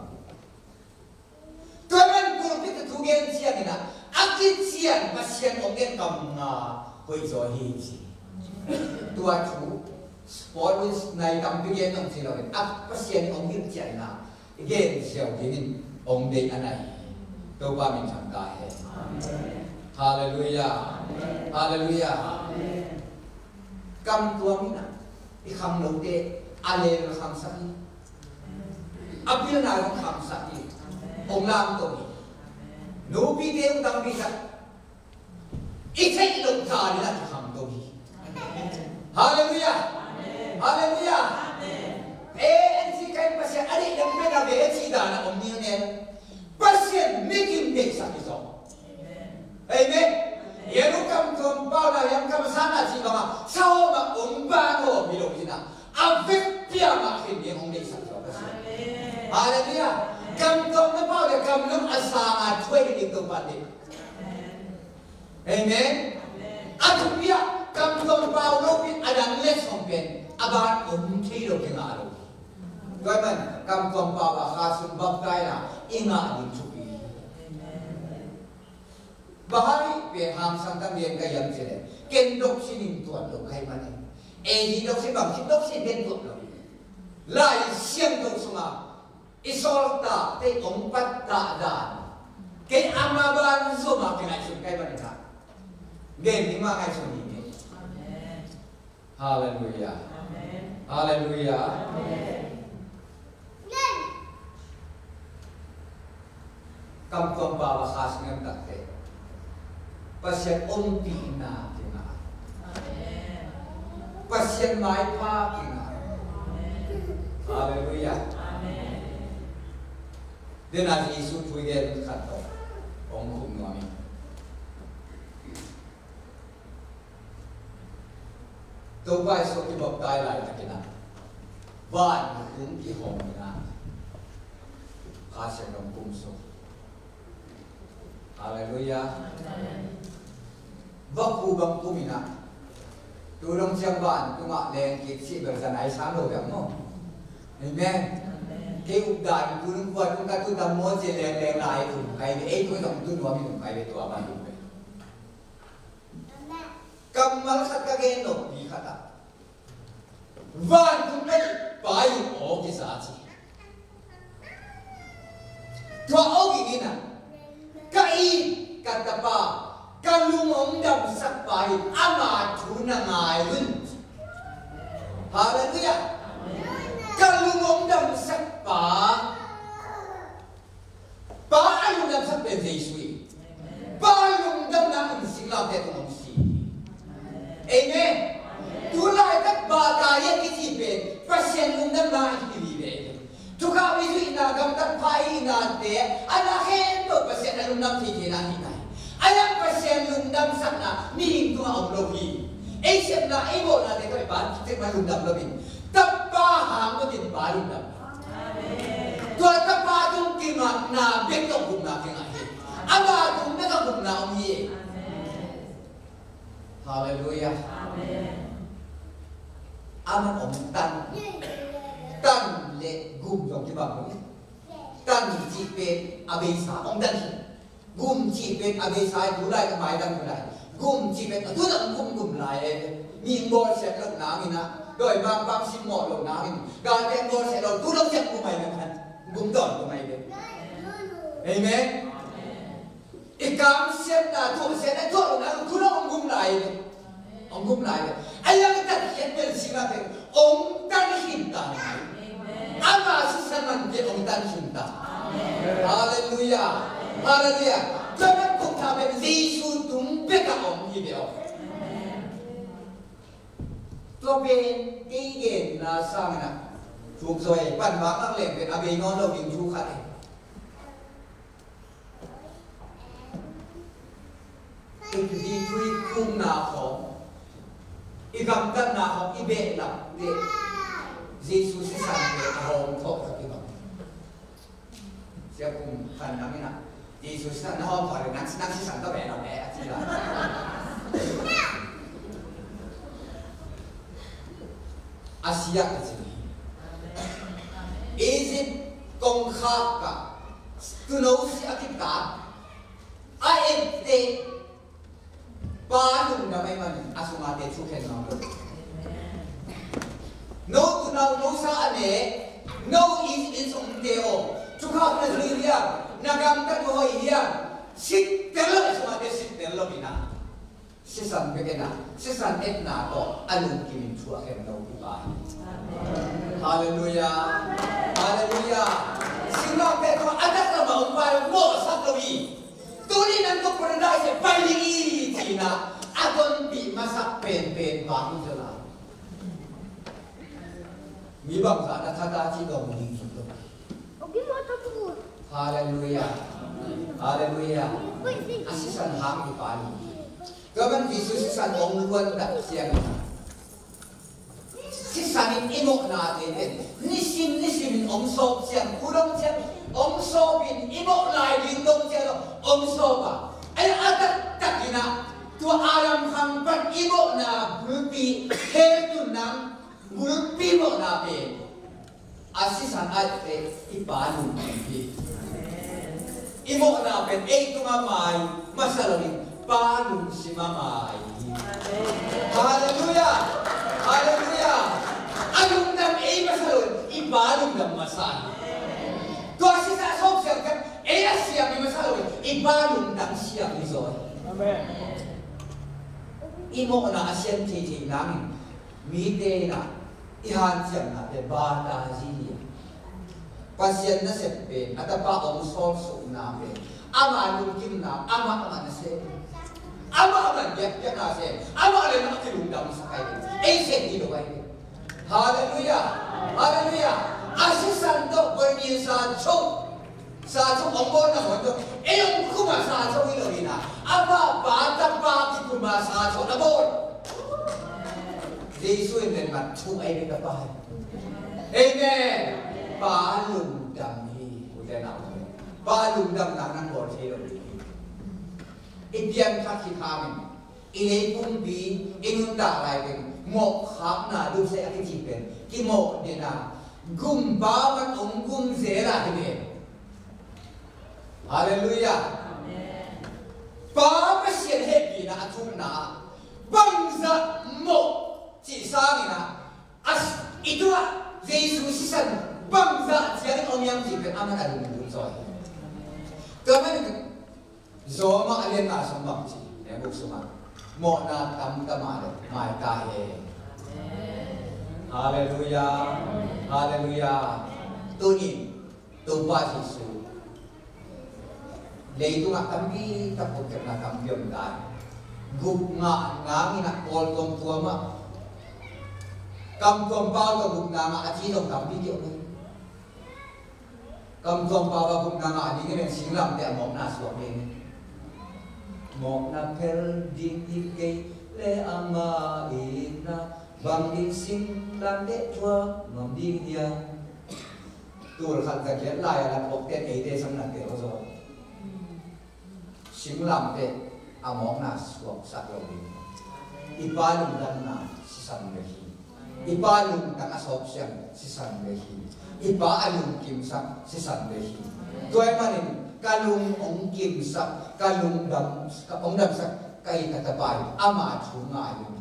ตัวมันคุณพิจารณาทุกเงินเสียนี่นะอากิเสียนปัจจัยองเงินกำนาไปจอยฮีจีตัวชูสปอร์ตวิสในกำพิเกนองสิเราเป็นอัพปัจจัยองเงินเสียนะเงินเสียที่นี่องเด็กอันไหนตัวบ้ามินทำได้ฮาเลลูยาฮาเลลูยากำตัวมินะที่คำโน้ตเดอาเลนคำสักทีอภิรนาของคำสักทีองค์ลามตัวนี้หนูพี่เดียวตั้งพี่สักอีกใช่ลงทานนี่นะที่คำตัวนี้ฮาเลลูยาฮ Hallelujah. ANC kain pasien ari yang pena be sida na omni ne. Pasien mikim de sa iso. Amen. Yeru kam tom pau na yang kam sana si ba sao ma ba no mi lo sina. Avec pia ma kin ye ong de sa iso pasien. Hallelujah. Kam tom na pau de kam lum asanga thwe ni to pa de. Amen. Atu pia kam tom pau lo pin adan les ong pen aban thi lo kin alo. Rồi mình cầm toàn bảo và khá xuân bắp tay là ý ngạ đến chụp ý. Và hai về hàng sang tâm điện cái dâm thế này, kênh đốc xin hình tuần lộ khai mà này. Ê gì đốc xin bằng xin đốc xin bên tuần lộ. Lại siêng đốc xuống à, isol ta, tay ống bắt ta đàn. Cái amaban zo mà cái này xuân khai mà này ha. Nên thì mà ngay xuân đi. Hallelujah. Hallelujah. Kam tuang bawa khas ngam takte. Pasien pi na kina. Pasien mai pa kina. Hallelujah. Then as Yesu chui dia kata, ong kum ngami. Tu bai so ki bok tai lai takina. Ban kum ki hong na. Khas ngam kum so. Hallelujah. Vaku bang kumina. Tulong siyang ban tunga leng kiksi bersanai salo yang mo. Amen. Keu dan tulong buat tunga tu damo je leng lai tu kai be tu dong tu dua minum kai be tu apa tu. Kamal khat ka geno bi khata. Van tu mai pai o ki sa chi. Tua o ki gina. Kai kata pa kalungong dam sakpai ama thuna ngai lun. Hallelujah. Kalungong dam sakpa pa ayun dam sakpe Yesu. Pa ayun dam na singlaw te tong si. Amen. Tulai tak ba kaya kitipe pasien lung dam na hibibe. Tuka wisu ina gam tak pai ina te anahen to pasien alumnam ti na hinay. Ayang pasien lungdam sakna mihing tu ang lohi. Asian na imo na te ko ban kita malungdam lobin. Tapa hang mo din balungdam. Amen. Tua tapa tung kima na bekong gumna kingahi. Aba tung bekong gumna umiye. Hallelujah. Amen. Aman om tan le gum dong ki bang ni. Tan ji pe abisa ong dan gum ji pe abisa du lai ka mai dang du lai. Gum ji pe tu dang gum lai mi bo se lo na mi na. Doi bang bang sim mo lo na mi. Ga te bo se lo tu lo se ku mai na kan. Gum don ku mai de. Amen. Ikam se na tu se na tu na tu lo gum lai. Ong gum lai. Ayang ta se pe sila pe ong tan hin ta. Ama susaman ke ong tan hinta. Hallelujah. Hallelujah. Jangan kau tahu Yesus tumpe ka ong hidup. Tope tiga na sana. Cukup pan bakang lempet abe ngono bing cukat. Itu ditui kum na ho. Ikam tan na ho ibe nak de. Yesus sampai hong kok kita. Siapa pun kan kami nak. Yesus nak hong kok nak sampai benar benar aja. Asia kecil. Egypt kongkak ka. Tunaw siya kita. Aete. Paano na may man asumate suken namin. No tunaw no sa ane, no is deo. Chukha na zuriya, nagamta no iya. Sit telo asumate sit telo bina. Sisan begena, sisan etna to anong kimin chua ken no iba. Hallelujah. Hallelujah. Sino pe ko adak na maumpa mo sa tawi. Tuli nang ko pernah se palingi tina aton bi masak pen ba jala. mi bang sa na thata chi do ni ki do hallelujah hallelujah asisan ham ni pa ni kaman Jesus sisan ong luan da siang sisanin imo natin nisim ong sop siang kurang siang ong sopin imo lai lindong siang ong sopa ay atat takina tua aram hang pan imo na bulpi heltun nang bulpi mo na pe asisan ate ipanu pi imo na pe ay tumamay masalawin panung si mamay hallelujah hallelujah anong nam ay masalawin ipanung nam masal to asisa sop siya kan ay asya may masalawin ipanung nam siya isoy amen imo na asyan titi namin mite na ihan siya na te bata siya pasyan na sepe at pa ang solso namin ama nungkin na ama na se ama yak na se ama rin na kilundam sa kayo ay siya ginuway hallelujah hallelujah asisan to berniya sa chok ongbo na mo to ayong kuma sa chok ilorina ama bata bakit kuma sa chok na mo Jesus in the two ay kapahay amen palundam hi uday na palundam na ng borhero ibyan kakit hamin inay kumbi inunda laibing mo khap na du sa akitipen kimo dina gumba man ong zera hime hallelujah pa pasien hebi na atung na bangza mo ci sami na as itu Jesus sisan bangza siya ong yang jipen aman adun soy kaman zoma alien na sambang ci ne buksuma mo na tamare mai kahe hallelujah hallelujah tuni tupa Jesus leitu nga kami tapos na kampiyon tayo gup nga ngami na koltong tuama kamtuang bawa gup nga nga atinong kampi diyo kamtuang bawa gup nga nga atinong singlam te amok na suwapin mok na perding ikay le ama ina bang singlam te chua ngomding dia tur khat ka kiat lai ala ok te te sam na te ozo singlam te amok na suwap sa lobin ipalong dan na si sanmehi ipalong dan asop siyang si sanmehi ipaalong kimsak si sanmehi tuay manin kalung ong kimsak kalung dam ong damsak kay katabay ama chunga yun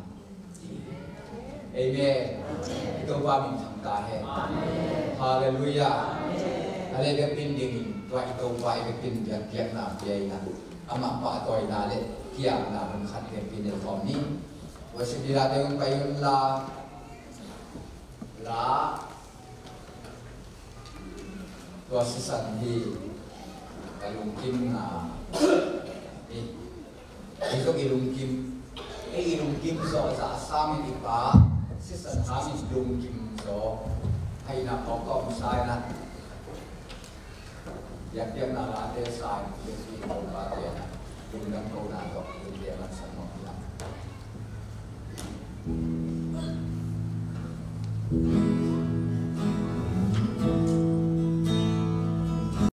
amen ito ba min samtahe hallelujah hallelujah pindingin tuay ito ba ipindiyak na biyay na ama pa toy nale kiam na man khat ke pinel kom ni wasip dira tayong payon la tuasisan di kalungkim na ito ilungkim so sa asamin ipa sisan hamin ilungkim so ay nakokom sa na yak na late sa yung bate na yung nang ko na to yung diyan sa mo lang